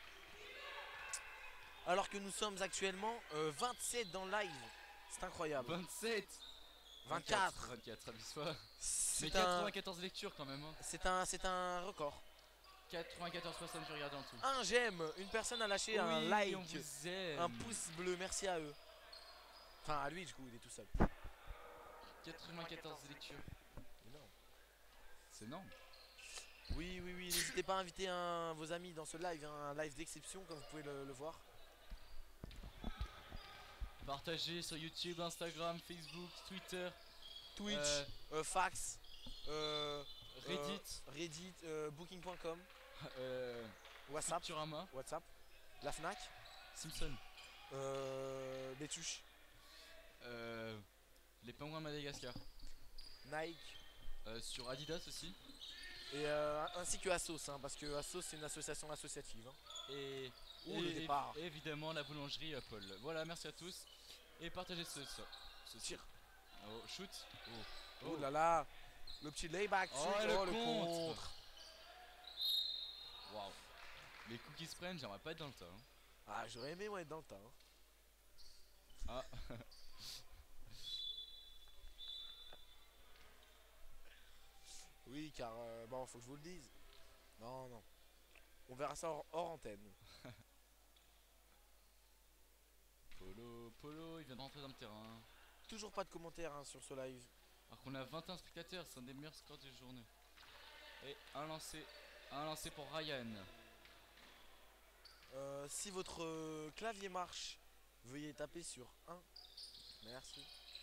Alors que nous sommes actuellement euh, vingt-sept dans le live. C'est incroyable. vingt-sept vingt-quatre. vingt-quatre, abuse-toi. Mais C'est un, quatre-vingt-quatorze lectures quand même. Hein. c'est un, c'est un record. quatre-vingt-quatorze personnes qui regardent en tout. Un j'aime. Une personne a lâché un Oui, like. on vous aime. Un pouce bleu. Merci à eux. Enfin à lui du coup, il est tout seul. quatre-vingt-quatorze lectures. Énorme. C'est énorme. Oui, oui, oui. N'hésitez pas à inviter un, vos amis dans ce live. hein, un live d'exception comme vous pouvez le, le voir. Partagez sur YouTube, Instagram, Facebook, Twitter, Twitch, euh, euh, fax, euh, Reddit, euh, Reddit, euh, booking point com, euh, WhatsApp, Futurama, WhatsApp, la Fnac, Simpson, euh, Bétuche, euh, les pingouins de Madagascar, Nike euh, sur Adidas aussi, et euh, ainsi que Asos, hein, parce que Asos c'est une association associative. hein. et, Ouh, et le départ. évi- évidemment la boulangerie euh, Paul. Voilà, merci à tous et partagez ce, ce, ce Tire. Oh, shoot. Oh, Oh là là, le petit layback, Oh, sur- le oh, le contre. contre. Waouh. Les coups qui se prennent, j'aimerais pas être dans le tas. hein. Ah, j'aurais aimé moi être dans le tas. hein. Ah. Oui, car euh, bon, faut que je vous le dise. Non, non. On verra ça hors, hors antenne. Polo, Polo, il vient de rentrer dans le terrain. Toujours pas de commentaires hein, sur ce live. Alors qu'on a vingt et un spectateurs, c'est un des meilleurs scores de journée. Et un lancé, un lancé pour Ryan. Euh, si votre euh, clavier marche, veuillez taper sur un. Merci.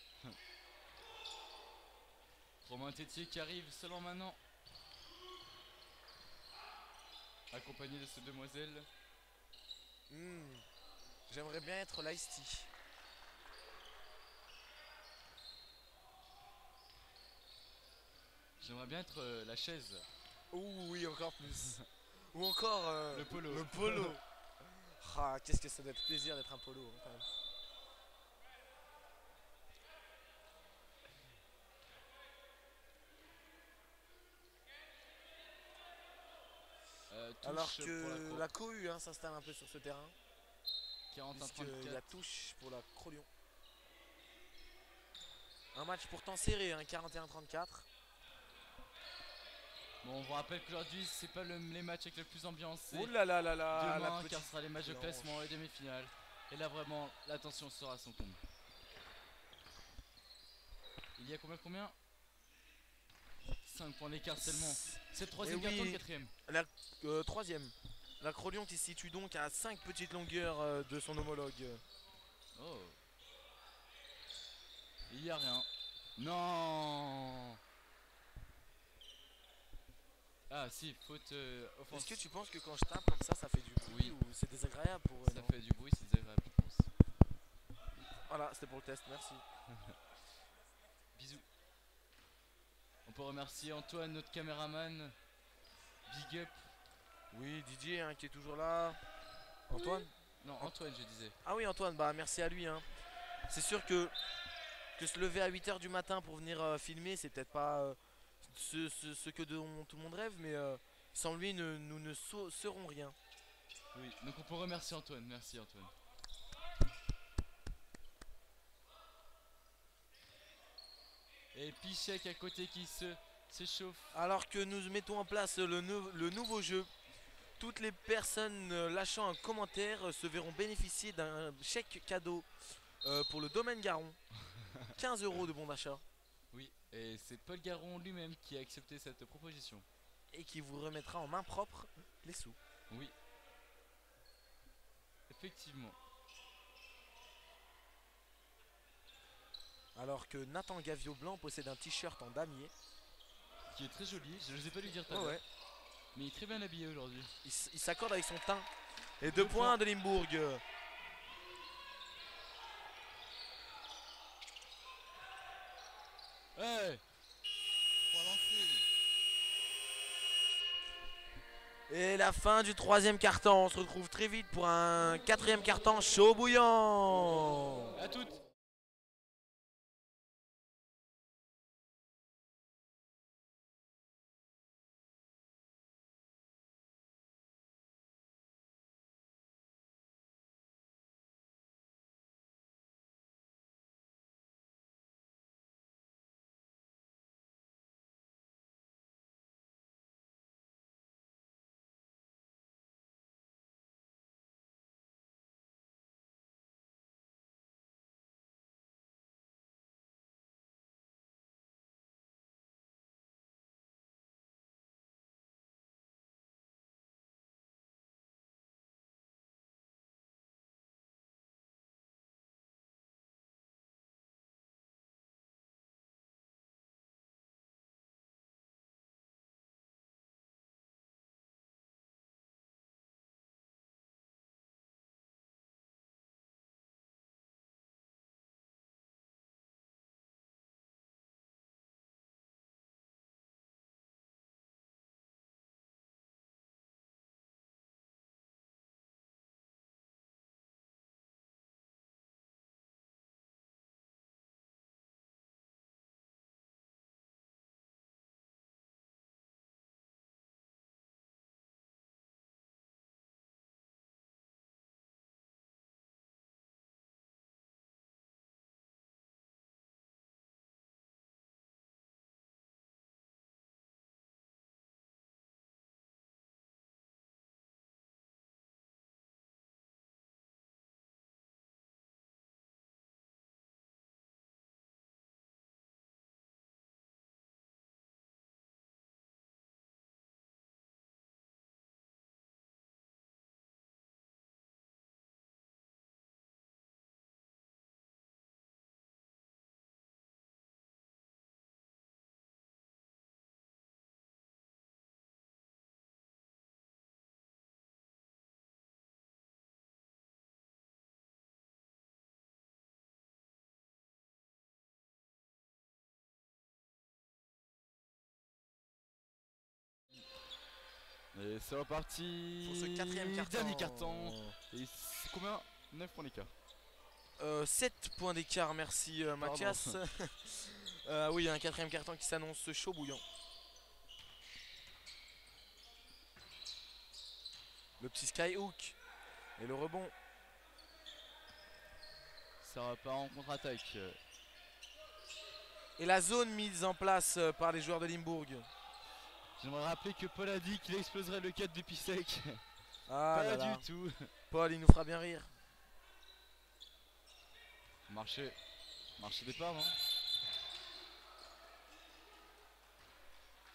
Romain Tétier qui arrive seulement maintenant. Accompagné de ces demoiselles. Hmm. J'aimerais bien être l'Ice-T. J'aimerais bien être euh, la chaise. Ouh oui, encore plus. Ou encore euh, Le polo. Le polo. Ah, qu'est-ce que ça doit être plaisir d'être un polo hein, quand même. Euh, touche Alors pour que la la cohue hein, s'installe un peu sur ce terrain. quarante à Puisqu'il y a trente-quatre. touche pour la Crolion. Un match pourtant serré, hein, quarante et un trente-quatre. Bon, on vous rappelle qu'aujourd'hui, c'est pas le- les matchs avec le plus ambiancé. Ouh là là là là, Demain, la petite car ce sera les matchs de blanche. classement et demi-finales. Et là, vraiment, l'attention sera à son comble. Il y a combien combien cinq points d'écart seulement. C'est le troisième Et carton, oui. le quatrième. La euh, troisième. La Crolion qui se situe donc à cinq petites longueurs euh, de son homologue. Oh. Il y a rien. Non. Ah si, faute euh, Est-ce offensive. que tu penses que quand je tape comme ça, ça fait du bruit Oui. ou c'est désagréable pour eux? Ça Non. fait du bruit, c'est désagréable, je pense. Voilà, c'était pour le test, merci. Bisous. On peut remercier Antoine, notre caméraman. Big up. Oui, Didier hein, qui est toujours là. Antoine? Non, Antoine, je disais. Ah oui, Antoine, bah merci à lui. Hein. C'est sûr que, que se lever à huit heures du matin pour venir euh, filmer, c'est peut-être pas euh, ce, ce, ce que dont tout le monde rêve, mais euh, sans lui, ne- nous ne so- serons rien. Oui, donc on peut remercier Antoine. Merci Antoine. Et Pichek à côté qui se s'échauffe. Alors que nous mettons en place le, nou- le nouveau jeu, toutes les personnes euh, lâchant un commentaire euh, se verront bénéficier d'un chèque cadeau euh, pour le domaine Garon. quinze euros de bon d'achat. Oui, et c'est Paul Garon lui-même qui a accepté cette proposition. Et qui vous remettra en main propre les sous. Oui. Effectivement. Alors que Nathan Gavio Blanc possède un t-shirt en damier. Qui est très joli, je n'osais pas lui dire tout à Ouais, l'heure. ouais. Mais il est très bien habillé aujourd'hui. Il, s- il s'accorde avec son teint. Et Deux deux points points. de Limbourg. Hey, trois lancés. Et la fin du troisième carton. On se retrouve très vite pour un quatrième carton chaud bouillant. À toutes. Et c'est reparti. Pour ce quatrième carton. Dernier carton. Et c'est combien? neuf points d'écart. Euh, sept points d'écart, merci euh, Pardon. Mathias. Euh, oui, un quatrième carton qui s'annonce chaud bouillant. Le petit skyhook. Et le rebond. Ça repart en contre-attaque. Et la zone mise en place euh, par les joueurs de Limbourg. J'aimerais rappeler que Paul a dit qu'il exploserait le quatre de Pissec. Ah Pas là là. du tout. Paul, il nous fera bien rire. Marché. Marché départ, non?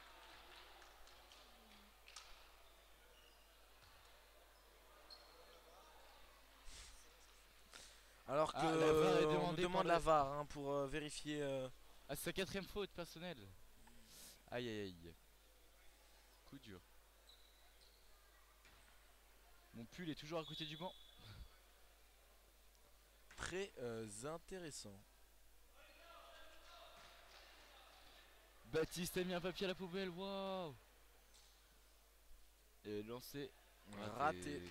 Alors que Ah, la V A R est euh, on nous demandée demande par la le- V A R hein, pour euh, vérifier. euh, Ah, c'est sa quatrième faute personnelle. Aïe aïe aïe. Coup dur. Mon pull est toujours à côté du banc. Très euh, intéressant. Baptiste a mis un papier à la poubelle, waouh. Et lancé. Raté.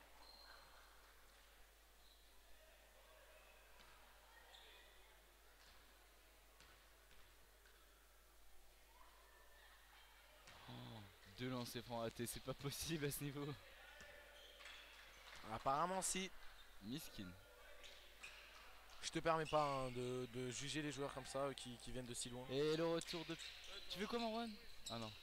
Oh, deux lancers francs ratés, c'est pas possible à ce niveau. Apparemment si. Miskin. Je te permets pas hein, de, de juger les joueurs comme ça euh, qui, qui viennent de si loin. Et le retour de... Tu veux quoi Marwan? Ah non.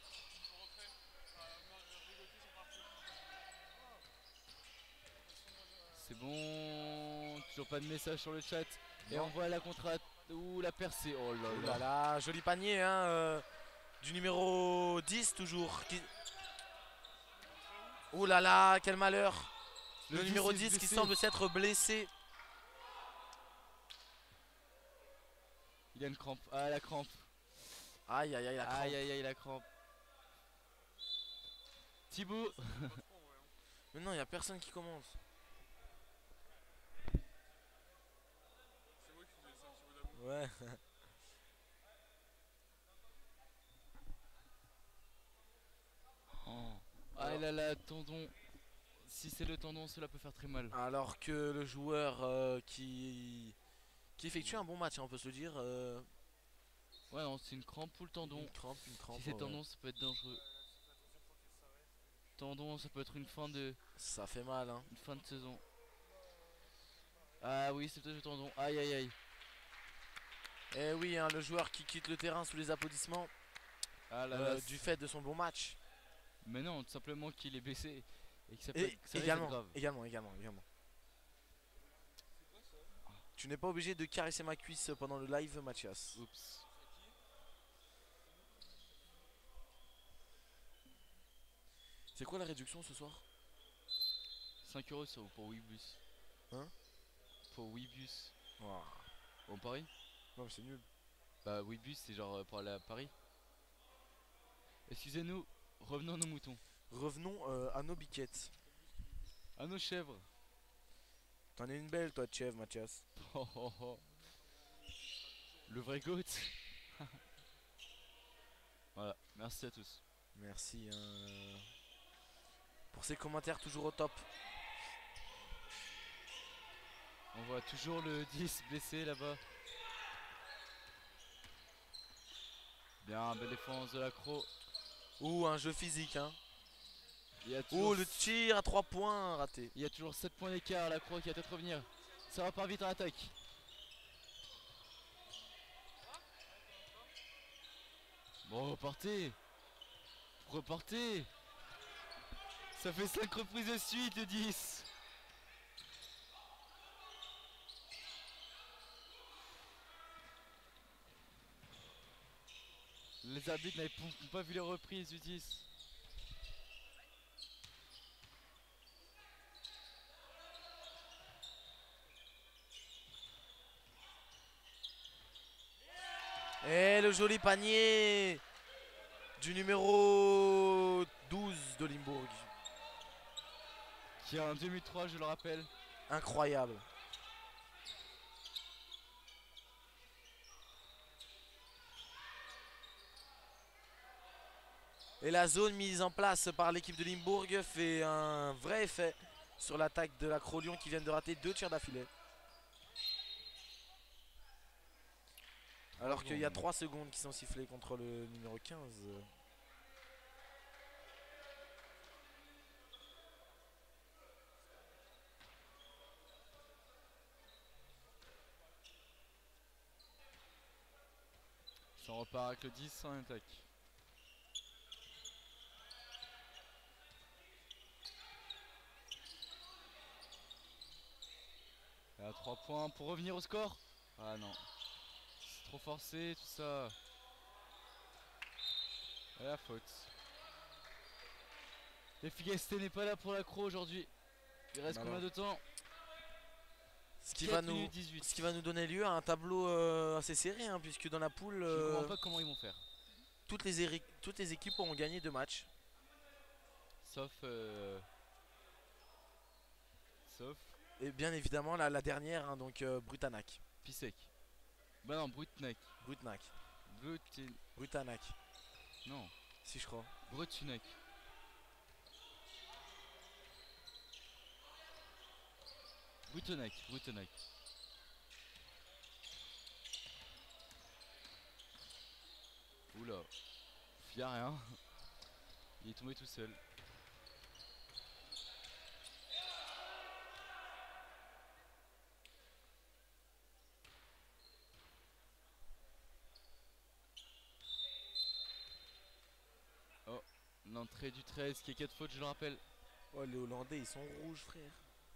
C'est bon. Toujours pas de message sur le chat. Et Non. on voit la contre ou la percée. Oh là Oh là. là là, joli panier hein, euh, du numéro dix toujours. Qui... Oh là là, quel malheur. Le, Le numéro dix est dix qui blessé. semble s'être blessé. Il a une crampe. Ah la crampe. Aïe aïe aïe la crampe. Aïe aïe aïe la crampe. Thibaut. Mais non, il y a personne qui commente. Ouais. Oh. Ah là là, tendon. Si c'est le tendon, cela peut faire très mal. Alors que le joueur euh, qui qui effectue un bon match, hein, on peut se le dire. euh, Ouais, non, c'est une crampe ou le tendon. Une crampe, une crampe. Si c'est ouais. tendon, ça peut être dangereux. Tendon, ça peut être une fin de, Ça fait mal, hein. une fin de saison. Ah oui, c'est peut-être le tendon. Aïe aïe aïe. Et oui, hein, le joueur qui quitte le terrain sous les applaudissements Ah là euh, là. du fait de son bon match. Mais non, tout simplement qu'il est blessé et que ça peut Et être, ça risque d'être également, grave. également, également, également. Tu n'es pas obligé de caresser ma cuisse pendant le live, Mathias. Oups. C'est quoi la réduction ce soir? cinq euros sur, pour Webus. Hein? Pour Webus. Oh. On parie? Non mais c'est nul. Bah Webus c'est genre euh, pour aller à Paris. Excusez-nous, revenons à nos moutons. Revenons euh, à nos biquettes. À nos chèvres. T'en es une belle toi de chèvre, Mathias. Oh, oh, oh. Le vrai goat. Voilà, merci à tous. Merci hein, pour ces commentaires toujours au top. On voit toujours le dix blessé là-bas. Bien, belle défense de l'accro. Ouh, un jeu physique hein. Il y a toujours, Ouh, le tir à trois points raté. il y a toujours sept points d'écart, l'accro qui va peut-être revenir. Ça repart vite en attaque. Bon, repartez. Repartez. Ça fait cinq reprises de suite, le dix. Les arbitres n'ont pas vu les reprises du dix. Et le joli panier du numéro douze de Limbourg. Qui a un demi trois, je le rappelle. Incroyable. Et la zone mise en place par l'équipe de Limbourg fait un vrai effet sur l'attaque de la Cro-Lyon qui vient de rater deux tirs d'affilée. Alors qu'il y a trois secondes qui sont sifflées contre le numéro quinze. Ça repart avec le dix en attaque. Et à trois points pour revenir au score. Ah non. C'est trop forcé tout ça. Et la faute. L'efficacité n'est pas là pour l'accro aujourd'hui. Il reste combien de temps? Ce qui, va quatre nous, minutes dix-huit. ce qui va nous donner lieu à un tableau euh, assez serré, hein, puisque dans la poule, Je euh, comprends pas comment ils vont faire. toutes, les éri- toutes les équipes auront gagné deux matchs. Sauf... Euh... Sauf... Et bien évidemment la, la dernière, hein, donc euh, Brutanac. Pisek. Bah non, Brutnak. Brutnac. Brutin... Brutanac. Non. Si je crois. Brutunak. Brutonac. Brutonac. Oula. Y'a rien. Il est tombé tout seul. Oh, l'entrée du treize qui est quatre fautes, je le rappelle. Oh, les Hollandais ils sont rouges, frère.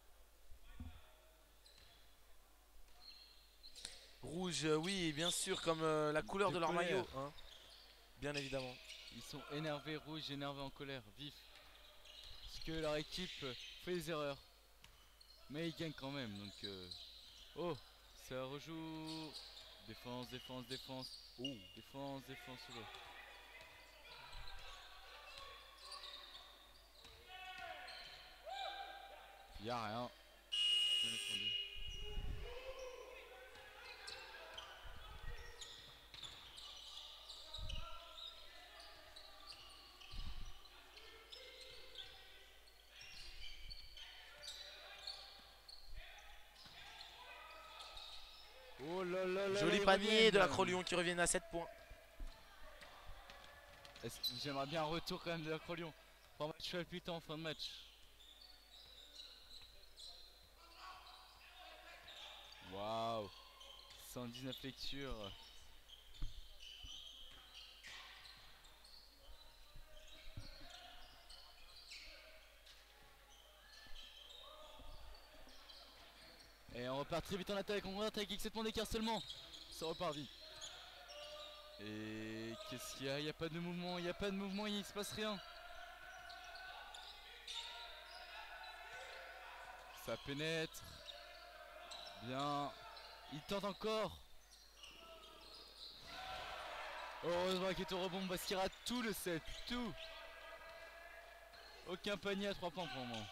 Rouge, euh, oui, bien sûr, comme euh, la couleur de, De leur colère. maillot, hein. Bien évidemment. Ils sont énervés, rouges, énervés, en colère, vifs. Parce que leur équipe fait des erreurs. Mais ils gagnent quand même, donc... Euh... Oh, ça rejoue... Défense, défense, défense. Oh, défense, défense, oula. Y'a rien. Bien défendu. Oh là là là. Joli là, panier de la Crolion Crolion qui reviennent à sept points. J'aimerais bien un retour quand même de la Crolion. Pour un match palpitant en fin de match. Waouh. cent dix-neuf lectures. Et on repart très vite en attaque, on attaque avec sept points d'écart seulement. Ça repart vite. Et qu'est-ce qu'il y a? Il n'y a pas de mouvement, il n'y a pas de mouvement, il se passe rien. Ça pénètre. Bien. Il tente encore. Heureusement qu'il est au rebond parce qu'il rate tout le set. Tout. Aucun panier à trois points pour moi.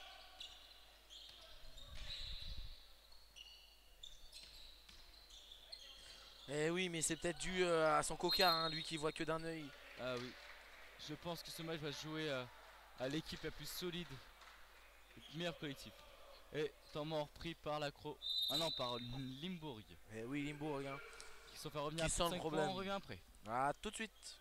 Eh oui, mais c'est peut-être dû euh, à son coca, hein, lui qui voit que d'un œil. Ah oui. Je pense que ce match va se jouer à, à l'équipe la plus solide. Le meilleur collectif. Et temps mort pris par l'accro. Ah non, par Limbourg. Eh oui, Limbourg, hein. Qui sont fait revenir Qui à sent le cinq problème. points, on revient après. Ah, tout de suite.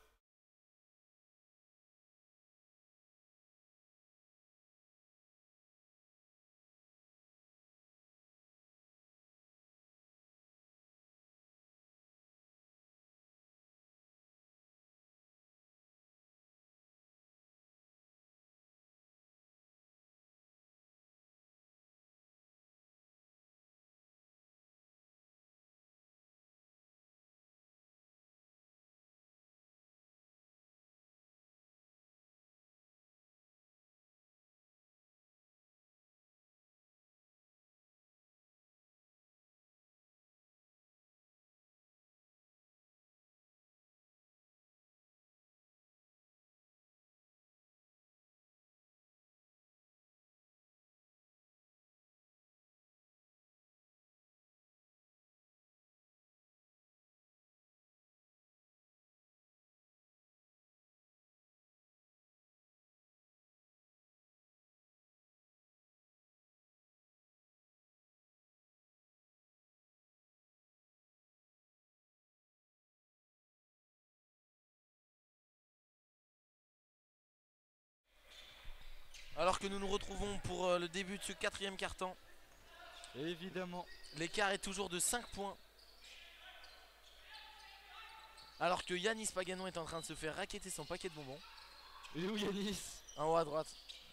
Alors que nous nous retrouvons pour euh, le début de ce quatrième quart-temps. Évidemment. L'écart est toujours de cinq points. Alors que Yanis Paganon est en train de se faire raqueter son paquet de bonbons. Et où Yanis? En haut à droite.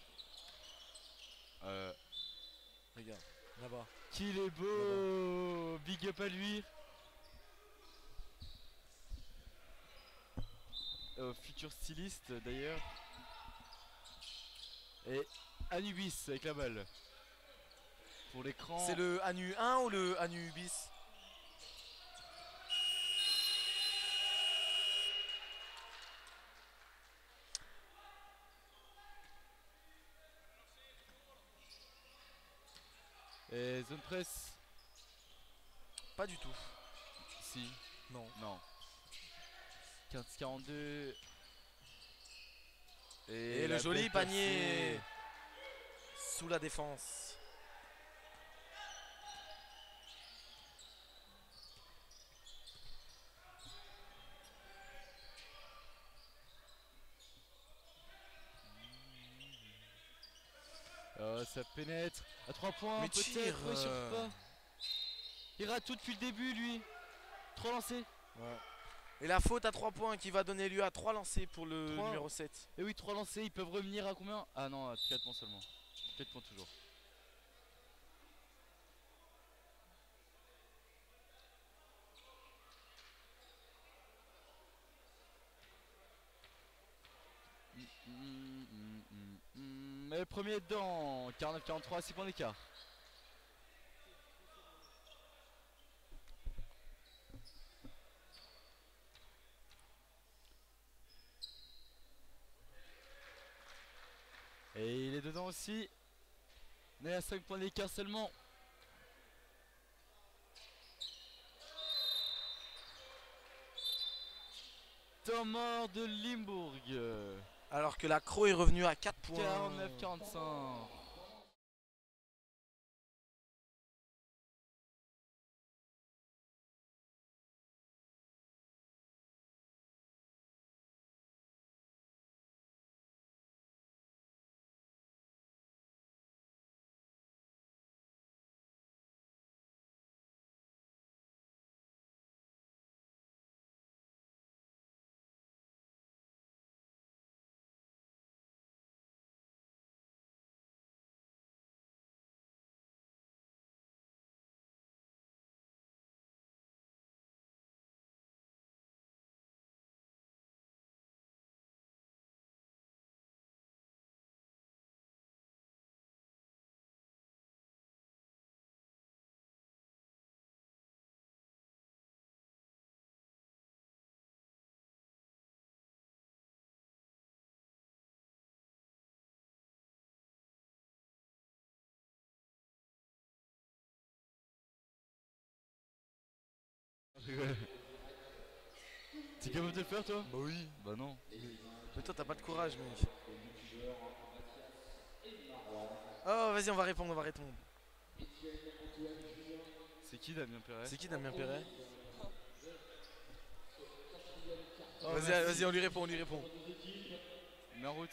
Euh. Regarde, là-bas. Qu'il est beau. Big up à lui. Euh, futur styliste d'ailleurs. Et Anubis avec la balle. pour l'écran. C'est le Anu un ou le Anu bis? Et zone press. Pas du tout. Si. Non. Non. quinze quarante-deux. Et, la le joli belle panier percée. sous la défense. Euh, ça pénètre à trois points. Mais peut-être. tire, Oui, sur euh. pas. Il rate tout depuis le début, lui. Trois lancés. Ouais. Et la faute à trois points qui va donner lieu à trois lancers pour le Trois. numéro sept. Et oui, trois lancés. Ils peuvent revenir à combien? Ah non, à quatre points seulement. quatre points toujours. Mm, mm, mm, mm. Mais le premier est dedans. quarante-neuf quarante-trois, six points d'écart. Et il est dedans aussi. On est à cinq points d'écart seulement. Temps mort de Limbourg. Alors que la Croix est revenue à quatre points. quarante-neuf quarante-cinq. T'es capable de le faire toi? Bah oui. Bah non. Mais toi t'as pas de courage mec. Oh vas-y on va répondre, on va répondre. C'est qui Damien Perret? C'est qui Damien Perret? Oh, Vas-y, merci. vas-y on lui répond, on lui répond. Mets en route.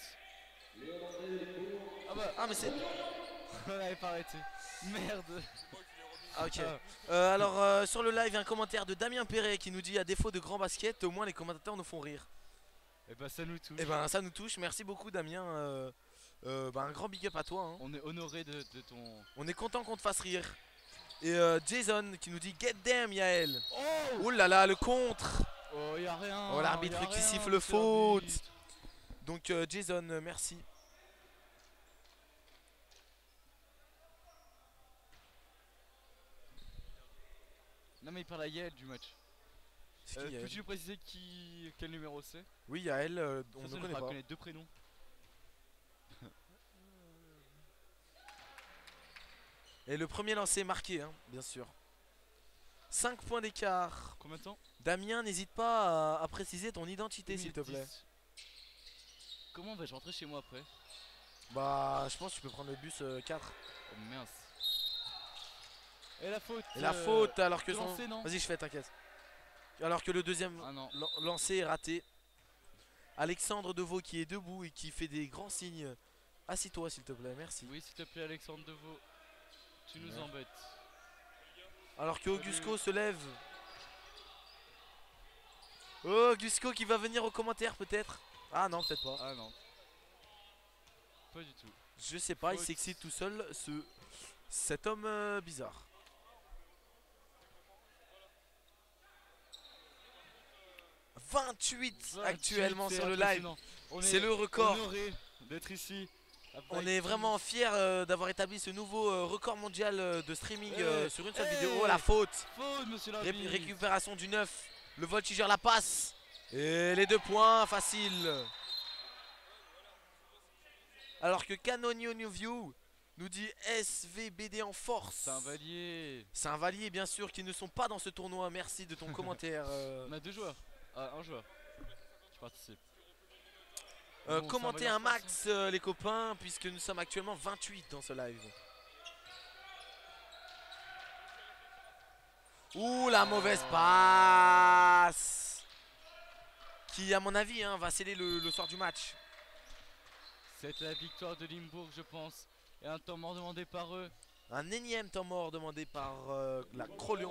Ah bah Ah mais c'est... on avait pas arrêté. Merde. Ah ok. Ah. Euh, alors euh, sur le live il y a un commentaire de Damien Perret qui nous dit à défaut de grand basket au moins les commentateurs nous font rire. Et bah ça nous touche. Et ben ça nous touche, merci beaucoup Damien. euh, euh, bah, un grand big up à toi hein. On est honoré de, de ton... On est content qu'on te fasse rire. Et euh, Jason qui nous dit get them Yael. Oh Ouh là là le contre. Oh y'a rien. Oh l'arbitre y a qui rien, siffle monsieur faute. l'arbitre. Donc euh, Jason euh, merci. Non mais il parle à Yael du match. C'est Euh, qui Yael? Peux-tu nous préciser qui... quel numéro c'est? Oui Yael, euh, on Ça, ne ça, connaît devra pas. connaître deux prénoms. Et le premier lancé marqué hein, bien sûr. cinq points d'écart. Combien de temps? Damien n'hésite pas à, à préciser ton identité s'il te plaît. dix. Comment vais-je rentrer chez moi après? Bah je pense que tu peux prendre le bus euh, quatre. Oh mince. Et la faute. Et la euh, faute alors que de son... lancer, non? Vas-y je fais t'inquiète. Alors que le deuxième Ah non. lan- lancé est raté. Alexandre Deveau qui est debout et qui fait des grands signes. Assis-toi s'il te plaît, merci. Oui s'il te plaît Alexandre Deveau. Tu nous Ouais. embêtes. Alors que Augusco se lève. Oh Augusco qui va venir aux commentaires peut-être. Ah non peut-être pas. Ah non. Pas du tout. Je sais pas, il Faute. s'excite tout seul ce cet homme euh, bizarre. vingt-huit actuellement c'est sur le live. impressionnant. On C'est est le record. honoré d'être ici On est vraiment fiers euh, d'avoir établi ce nouveau euh, record mondial euh, de streaming euh, Eh, sur une seule eh, vidéo. Oh la faute. Faute, monsieur Ré l'arbitre. Récupération du neuf. Le voltigeur la passe. Et les deux points, facile. Alors que Canonio New View nous dit S V B D en force. Saint-Vallier. Saint-Vallier, bien sûr, qui ne sont pas dans ce tournoi. Merci de ton commentaire. euh. On a deux joueurs. Ah, un joueur. Je participe. Euh, Bon, commentez Saint-Vallier en un force, max, euh, les copains, puisque nous sommes actuellement vingt-huit dans ce live. Ouh, la mauvaise passe, qui, à mon avis, hein, va sceller le, le soir du match. C'est la victoire de Limbourg, je pense. Et un temps mort demandé par eux. Un énième temps mort demandé par euh, la Crolion.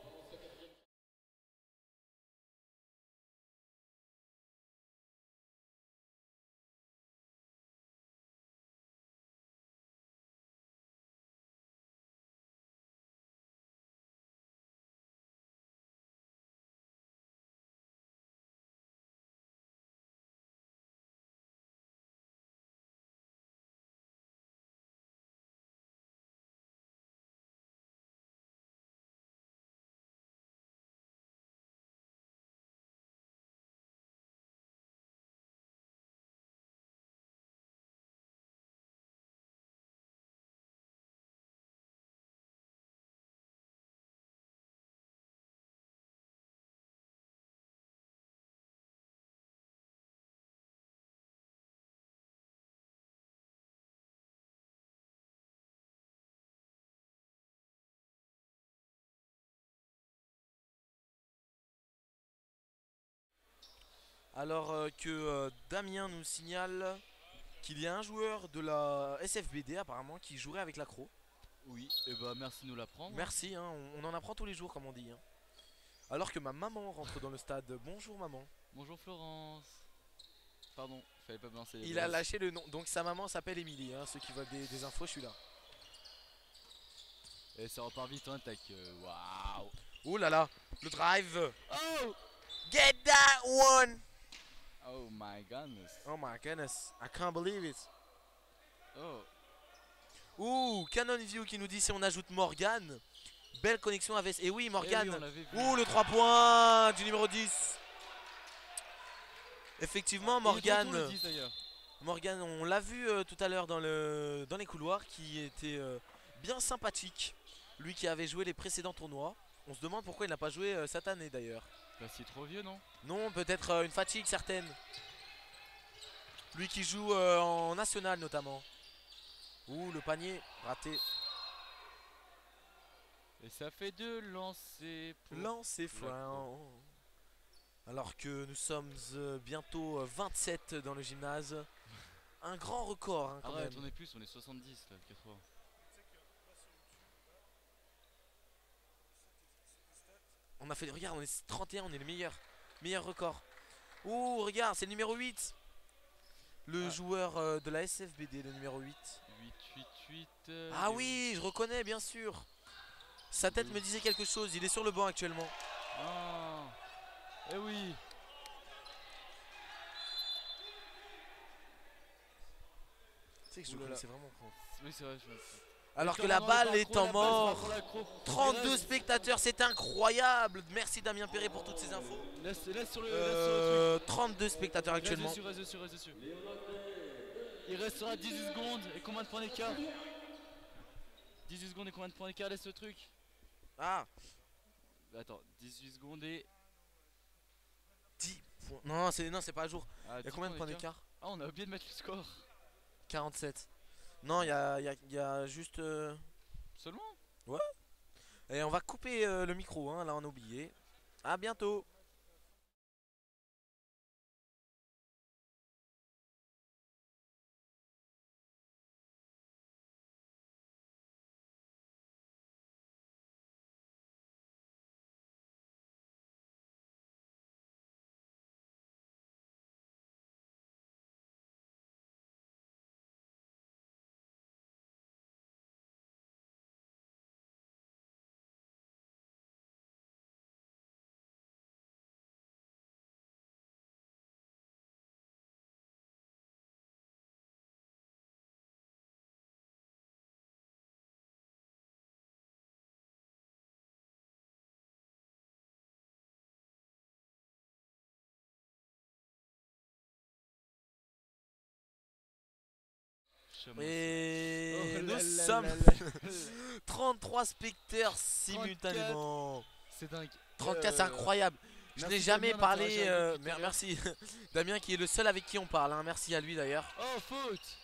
Alors euh, que euh, Damien nous signale qu'il y a un joueur de la S F B D apparemment qui jouerait avec l'accro. Oui, et bah merci de nous l'apprendre. Merci, hein, on, on en apprend tous les jours comme on dit. Hein. Alors que ma maman rentre dans le stade. Bonjour maman. Bonjour Florence. Pardon, fallait pas me lancer les Il a bases. lâché le nom. Donc sa maman s'appelle Émilie. Hein. Ceux qui veulent des, des infos, je suis là. Et ça repart vite en attaque. euh, Waouh. Ouh là là, le drive. Oh Get that one. Oh my goodness. Oh my goodness, I can't believe it. Oh. Ouh, Canon View qui nous dit si on ajoute Morgan. Belle connexion avec... Et oui, Morgan. Eh oui, on l'avait vu. Ouh, le trois points du numéro dix. Effectivement, Il est de retour, Morgan. le dix, d'ailleurs. Morgan, on l'a vu euh, tout à l'heure dans, le, dans les couloirs, qui était euh, bien sympathique. Lui qui avait joué les précédents tournois. On se demande pourquoi il n'a pas joué euh, cette année d'ailleurs. Bah c'est trop vieux, non? Non, peut-être euh, une fatigue certaine. Lui qui joue euh, en national notamment. Ouh, le panier raté. Et ça fait deux lancers pour... Lancé franc. Alors que nous sommes euh, bientôt euh, vingt-sept dans le gymnase. Un grand record hein, quand Arrête, même. on est plus, on est soixante-dix là, quatre-vingts. On a fait, regarde, on est trente et un, on est le meilleur. Meilleur record. Ouh, regarde, c'est le numéro huit. Le Ah. joueur euh, de la S F B D, le numéro huit. huit, huit, huit. Euh, Ah il est oui, je reconnais bien sûr. Sa tête me disait quelque chose, il est sur le banc actuellement. où? Ah. Eh oui. Tu sais que je Ouh le là là. connaissais vraiment. gros. Oui, c'est vrai. Je... Alors que Comme la on balle parle est trop, en la balle sera mort. pour l'accro. trente-deux Reste- spectateurs, c'est incroyable. Merci Damien Perret pour toutes ces infos. Laisse, laisse sur le, laisse Euh, trente-deux spectateurs sur le truc. actuellement. Reste dessus, reste dessus, reste dessus. Il restera dix-huit secondes et combien de points d'écart? dix-huit secondes et combien de points d'écart? Laisse le truc. Ah, Attends, dix-huit secondes et... dix points. Non, c'est non, c'est pas à jour. Ah, Il y a dix combien de points d'écart? Ah, on a oublié de mettre le score. quarante-sept. Non, il y a, il y a- il y a juste... euh, Seulement? Et on va couper euh, le micro, hein, là on a oublié. À bientôt. chameau. Et Oh nous là là sommes là là. trente-trois spectateurs simultanément. C'est dingue. trente-quatre, c'est Euh, incroyable. Je merci n'ai jamais Damien parlé. d'interagir euh, avec nous tout à mer- l'heure. merci Damien qui est le seul avec qui on parle. Hein. Merci à lui d'ailleurs. Oh, faute.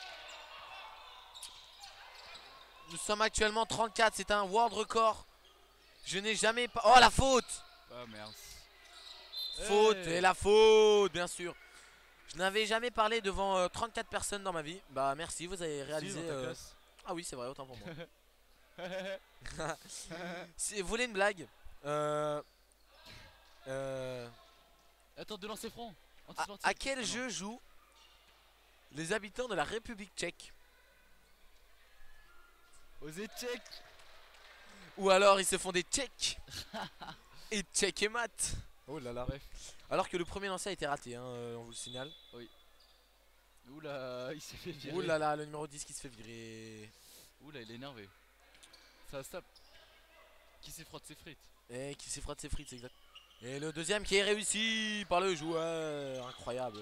Nous sommes actuellement trente-quatre. C'est un world record. Je n'ai jamais pas. Oh la faute. Ah merde. Faute Hey. et la faute, bien sûr. Je n'avais jamais parlé devant euh, trente-quatre personnes dans ma vie. Bah merci, vous avez réalisé. Si, dans ta euh, classe. Ah oui, c'est vrai, autant pour moi. Si vous voulez une blague, euh... Euh... Attends, de lancer franc. À, Anti-sportif. à quel Ah non. jeu jouent les habitants de la République tchèque? Aux échecs. Ou alors ils se font des tchèques et tchèques et maths. Oh là là. Bref. Alors que le premier lancé a été raté, hein, euh, on vous le signale. Oula, il s'est fait virer. Oh là là, le numéro dix qui se fait virer. Oula, il est énervé. Ça se tape. Qui s'est frotte ses frites. Et qui s'effraie de ses frites, c'est exact. Et le deuxième qui est réussi par le joueur. Incroyable.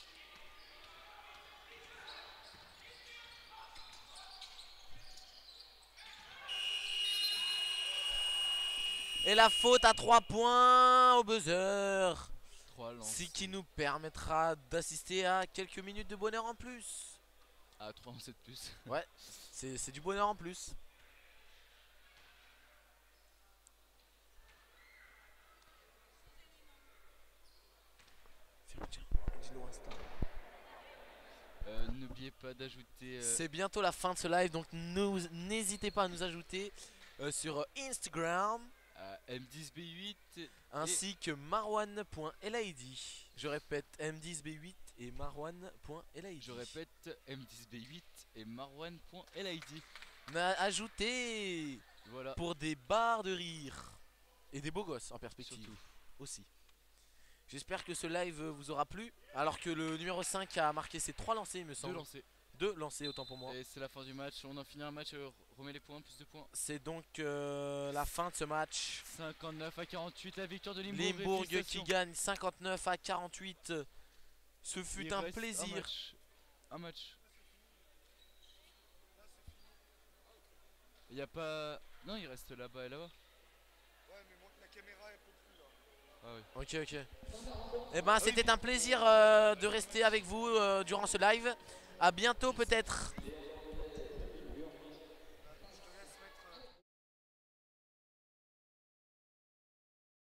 Et la faute à trois points au buzzer. trois lances. Ce qui nous permettra d'assister à quelques minutes de bonheur en plus. Ah, trois lancés de plus. Ouais, c'est c'est du bonheur en plus. Euh, N'oubliez pas d'ajouter. Euh... C'est bientôt la fin de ce live, donc nous- n'hésitez pas à nous ajouter euh, sur Instagram à M dix B huit. ainsi que marwan point lid. Je répète, M dix B huit et marwan point lid. Je répète, M dix B huit et marwan.lid. Ajoutez Voilà. pour des barres de rire et des beaux gosses en perspective Surtout. aussi. J'espère que ce live vous aura plu. Alors que le numéro cinq a marqué ses trois lancers, il me Deux semble. lancés. Deux lancers, autant pour moi. Et c'est la fin du match. On en finit un match. Euh, remet les points, plus de points. C'est donc euh, la fin de ce match. cinquante-neuf à quarante-huit, la victoire de Limbourg. Limbourg qui Félicitations. gagne cinquante-neuf à quarante-huit. Ce fut Il un reste plaisir. Un match. Un match. Il y a pas. Non, il reste là-bas et là-bas. Ouais, mais moi, la caméra elle peut plus là. Ah oui. Ok, ok. Et ben, c'était un plaisir euh, de rester avec vous euh, durant ce live. À bientôt peut-être.